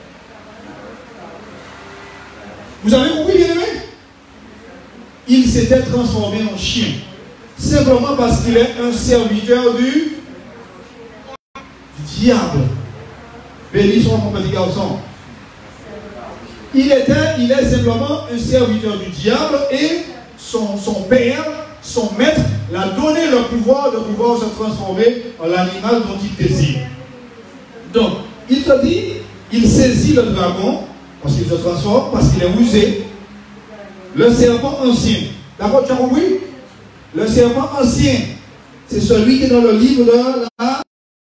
Vous avez compris, bien aimé? Il s'était transformé en chien. Simplement parce qu'il est un serviteur du, du diable. Béni soit mon petit garçon. Il était, il est simplement un serviteur du diable et son, son père, son maître, l'a donné le pouvoir de pouvoir se transformer en l'animal dont il désire. Donc, il te dit, il saisit le dragon, parce qu'il se transforme, parce qu'il est rusé. Le serpent ancien. D'accord, tu as compris? Le serpent ancien, c'est celui qui est dans le livre de la...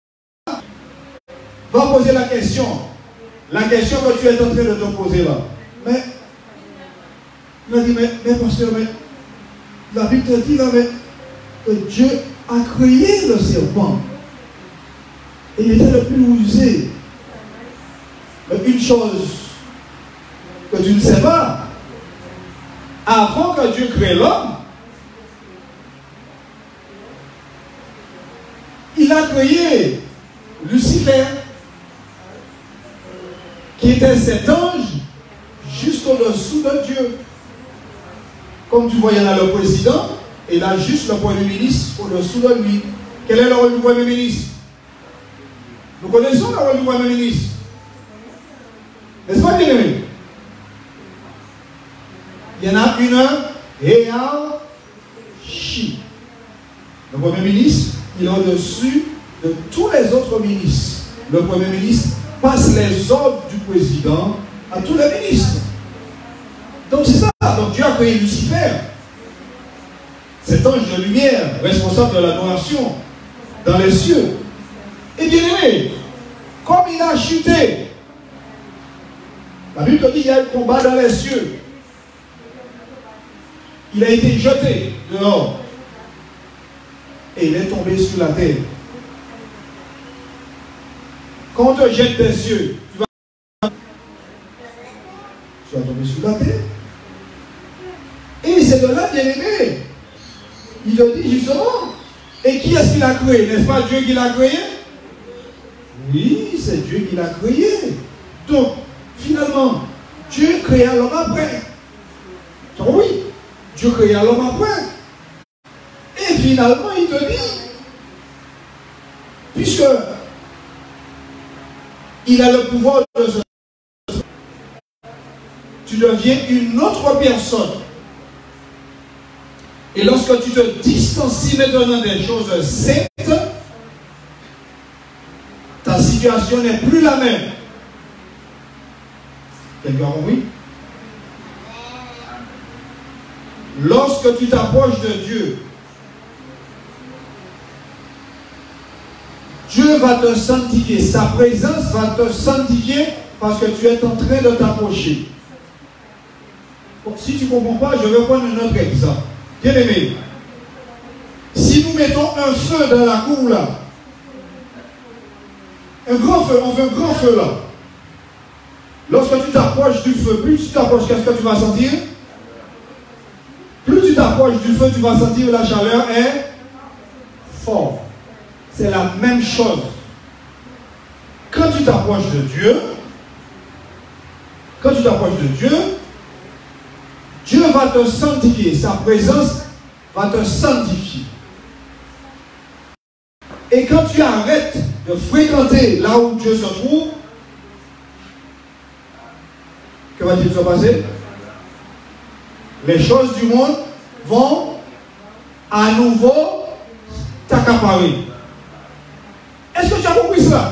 Va poser la question. La question que tu es en train de te poser là. Mais, il m'a dit, mais, mais pasteur, mais, la Bible te dit là, mais, que Dieu a créé le serpent. Et il était le plus rusé. Mais une chose que tu ne sais pas, avant que Dieu crée l'homme, il a créé Lucifer, qui était cet ange juste au-dessous de Dieu. Comme tu vois, il y en a le président, et il a juste le premier ministre au-dessous de lui. Quel est le rôle du premier ministre? Nous connaissons le rôle du premier ministre. N'est-ce pas, bien aimé? Il y en a une hiérarchie. Le premier ministre, il est au-dessus de tous les autres ministres. Le premier ministre passe les ordres du président à tous les ministres. Donc c'est ça. Donc Dieu a créé Lucifer, cet ange de lumière, responsable de l'adoration dans les cieux. Et bien aimé, comme il a chuté, la Bible dit qu'il y a un combat dans les cieux. Il a été jeté dehors. Et il est tombé sur la terre. Quand on te jette des cieux, tu vas, tu vas tomber sur la terre. Et c'est de là, bien aimé, il te dit justement, et qui est-ce qui l'a créé? N'est-ce pas Dieu qui l'a créé? Oui, c'est Dieu qui l'a créé. Donc, finalement, Dieu créa l'homme après. Donc oui, Dieu créa l'homme après. Et finalement, il te dit, puisque il a le pouvoir de se... Tu deviens une autre personne. Et lorsque tu te distancies maintenant des choses saintes, ta situation n'est plus la même. Quelqu'un a compris? Lorsque tu t'approches de Dieu, Dieu va te sanctifier. Sa présence va te sanctifier parce que tu es en train de t'approcher. Si tu ne comprends pas, je vais prendre un autre exemple. Bien aimé, si nous mettons un feu dans la cour là, un grand feu, on fait un grand feu là. Lorsque tu t'approches du feu, plus tu t'approches, qu'est-ce que tu vas sentir? Plus tu t'approches du feu, tu vas sentir la chaleur est forte. C'est la même chose. Quand tu t'approches de Dieu, quand tu t'approches de Dieu, Dieu va te sanctifier. Sa présence va te sanctifier. Et quand tu arrêtes de fréquenter là où Dieu se trouve, que va-t-il se passer? Les choses du monde vont à nouveau t'accaparer. Est-ce que tu as compris cela?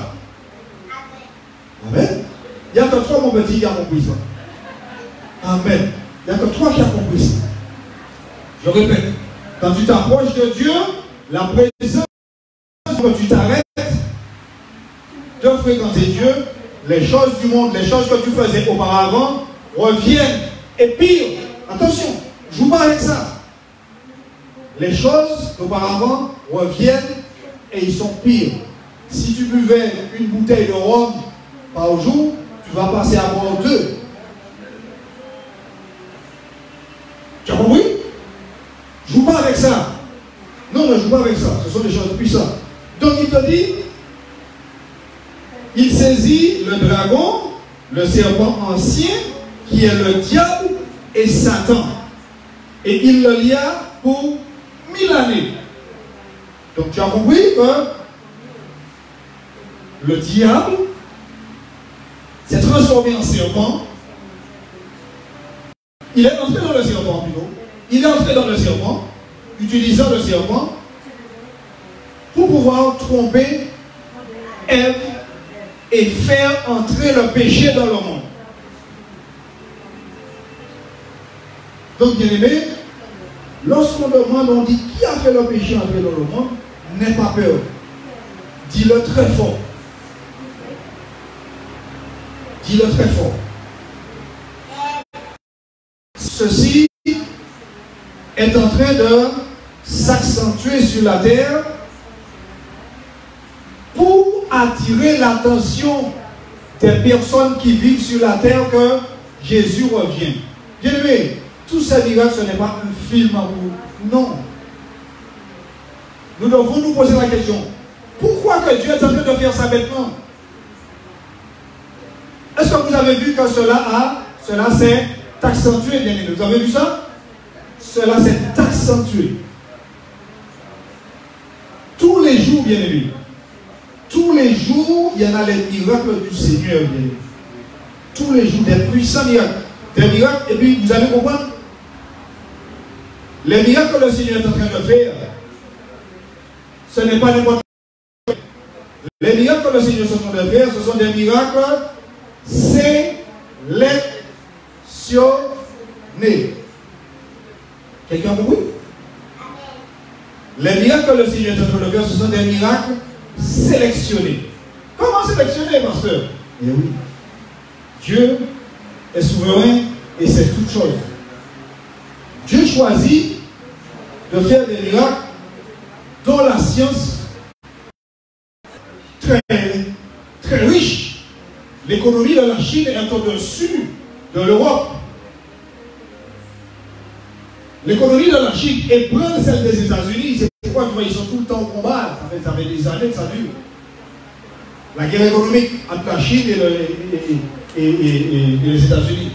Amen. Il n'y a que toi, mon petit, qui a compris ça. Amen. Il n'y a que toi qui as compris ça. Je répète, quand tu t'approches de Dieu, la présence, quand tu t'arrêtes de fréquenter Dieu, les choses du monde, les choses que tu faisais auparavant reviennent. Et pire, attention, je joue pas avec ça. Les choses d'auparavant reviennent et ils sont pires. Si tu buvais une bouteille de rhum par jour, tu vas passer à boire deux. Tu as compris? Je ne joue pas avec ça. Non, ne joue pas avec ça. Ce sont des choses puissantes. Donc il te dit, il saisit le dragon, le serpent ancien, qui est le diable et Satan. Et il le lia pour mille années. Donc tu as compris que le diable s'est transformé en serpent. Il est entré dans le serpent plutôt. Il est entré dans le serpent, utilisant le serpent pour pouvoir tromper Ève et faire entrer le péché dans le monde. Donc, bien aimé, lorsqu'on demande, on dit qui a fait le péché entrer dans le monde, n'aie pas peur. Dis-le très fort. Dis-le très fort. Ceci est en train de s'accentuer sur la terre pour attirer l'attention des personnes qui vivent sur la terre que Jésus revient. Bien aimé, tout ces miracles, ce n'est pas un film en vous. Non. Nous devons nous poser la question. Pourquoi que Dieu est en train de faire ça maintenant? Est-ce que vous avez vu que cela a, cela s'est accentué, bien aimé? Vous avez vu ça? Cela s'est accentué. Tous les jours, bien aimé. Tous les jours, il y en a les miracles du Seigneur, bien aimé. Tous les jours, des puissants miracles. Des miracles, et puis vous allez comprendre. Les miracles que le Seigneur est en train de faire, ce n'est pas n'importe quoi. Les miracles que le Seigneur est en train de faire, ce sont des miracles sélectionnés. Quelqu'un a compris? Les miracles que le Seigneur est en train de faire, ce sont des miracles sélectionnés. Comment sélectionner, pasteur? Eh oui. Dieu est souverain et c'est toute chose. Dieu choisit de faire des miracles dont la science très, très riche. L'économie de la Chine est au-dessus de l'Europe. l'économie de la Chine est prendre celle des États-Unis. C'est pourquoi tu vois, ils sont tout le temps au combat. Ça fait, ça fait des années que ça dure. La guerre économique entre la Chine et, le, et, et, et, et, et les États-Unis.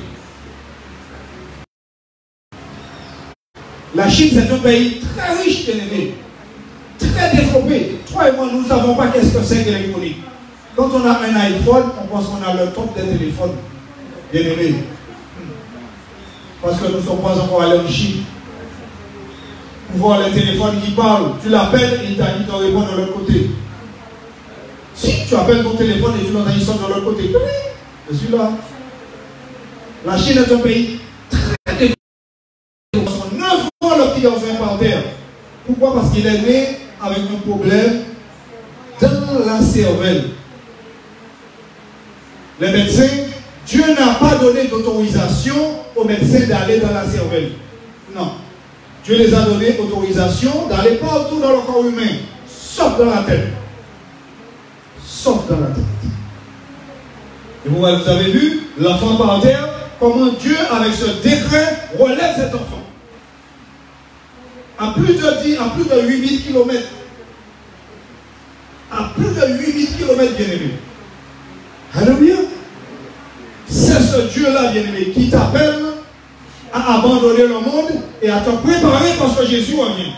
La Chine, c'est un pays très riche, bien aimé, très développé. Toi et moi, nous ne savons pas qu'est-ce que c'est que l'électronique. Quand on a un iPhone, on pense qu'on a le top des téléphones, bien aimé. Parce que nous ne sommes pas encore allés en Chine. Pour voir les téléphones qui parlent, tu l'appelles et il te répond de l'autre côté. Si tu appelles ton téléphone et tu l'entends, il sonne de l'autre côté. Oui, je suis là. La Chine est un pays très développé. neuf fois le petit garçon par terre. Pourquoi? Parce qu'il est né avec un problème dans la cervelle. Les médecins, Dieu n'a pas donné d'autorisation aux médecins d'aller dans la cervelle. Non. Dieu les a donné autorisation d'aller partout dans le corps humain, sauf dans la tête. Sauf dans la tête. Et vous, vous avez vu l'enfant par terre, comment Dieu, avec ce décret, relève cet enfant. À plus de dix, à plus de huit mille kilomètres. À plus de huit mille kilomètres, bien-aimé. Alléluia. C'est ce Dieu-là, bien-aimé, qui t'appelle à abandonner le monde et à te préparer parce que Jésus revient.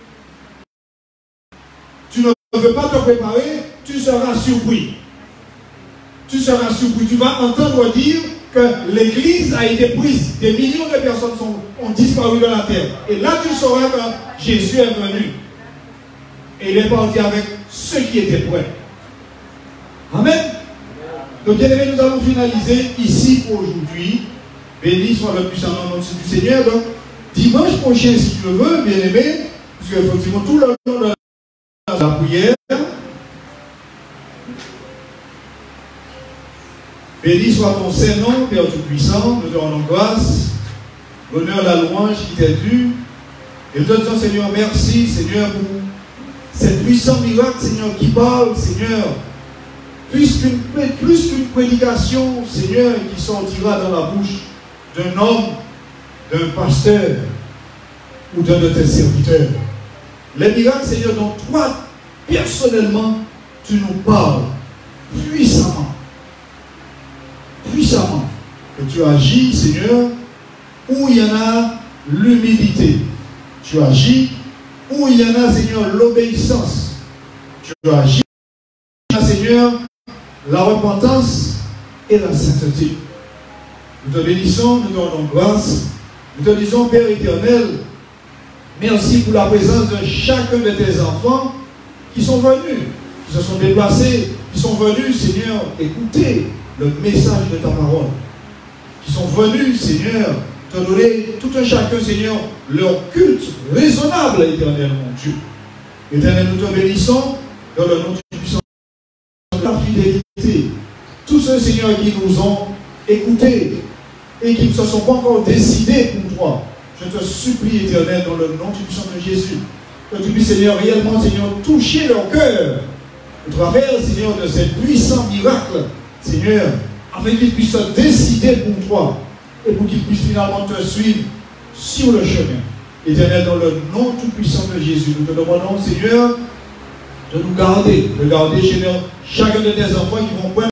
Tu ne veux pas te préparer, tu seras surpris. Tu seras surpris. Tu vas entendre dire que l'Église a été prise. Des millions de personnes sont, ont disparu de la terre. Et là, tu sauras que Jésus est venu. Et il est parti avec ceux qui étaient prêts. Amen. Donc, bien aimé, nous allons finaliser ici pour aujourd'hui. Béni soit le puissant nom du Seigneur. Donc, dimanche prochain, si tu le veux, bien aimé, parce qu'effectivement, tout le long de la prière, béni soit ton Saint-Nom, Père Tout-Puissant, nous te rendons grâce, l'honneur, la louange qui t'est due. Et nous te disons, Seigneur, merci, Seigneur, pour ces puissants miracles, Seigneur, qui parlent, Seigneur, plus qu'une plus qu'une prédication, Seigneur, qui sortira dans la bouche d'un homme, d'un pasteur ou d'un de tes serviteurs. Les miracles, Seigneur, dont toi, personnellement, tu nous parles puissamment. Puissamment. Que tu agis, Seigneur, où il y en a l'humilité. Tu agis où il y en a, Seigneur, l'obéissance. Tu agis, Seigneur, la repentance et la sainteté. Nous te bénissons, nous te rendons grâce. Nous te disons, Père éternel, merci pour la présence de chacun de tes enfants qui sont venus, qui se sont déplacés, qui sont venus, Seigneur, écouter le message de ta parole. Qui sont venus, Seigneur, te donner tout un chacun, Seigneur, leur culte raisonnable, éternel, mon Dieu. Éternel, nous te bénissons dans le nom du puissant de la fidélité. Tous ceux, Seigneur, qui nous ont écoutés et qui ne se sont pas encore décidés pour toi, je te supplie, éternel, dans le nom du puissant de Jésus, que tu puisses, Seigneur, réellement, Seigneur, toucher leur cœur au travers, Seigneur, de ces puissants miracles, Seigneur, afin qu'ils puissent se décider pour toi et pour qu'ils puissent finalement te suivre sur le chemin. Éternel, dans le nom tout-puissant de Jésus, nous te demandons, Seigneur, de nous garder, de garder, Seigneur, chacun de tes enfants qui vont prendre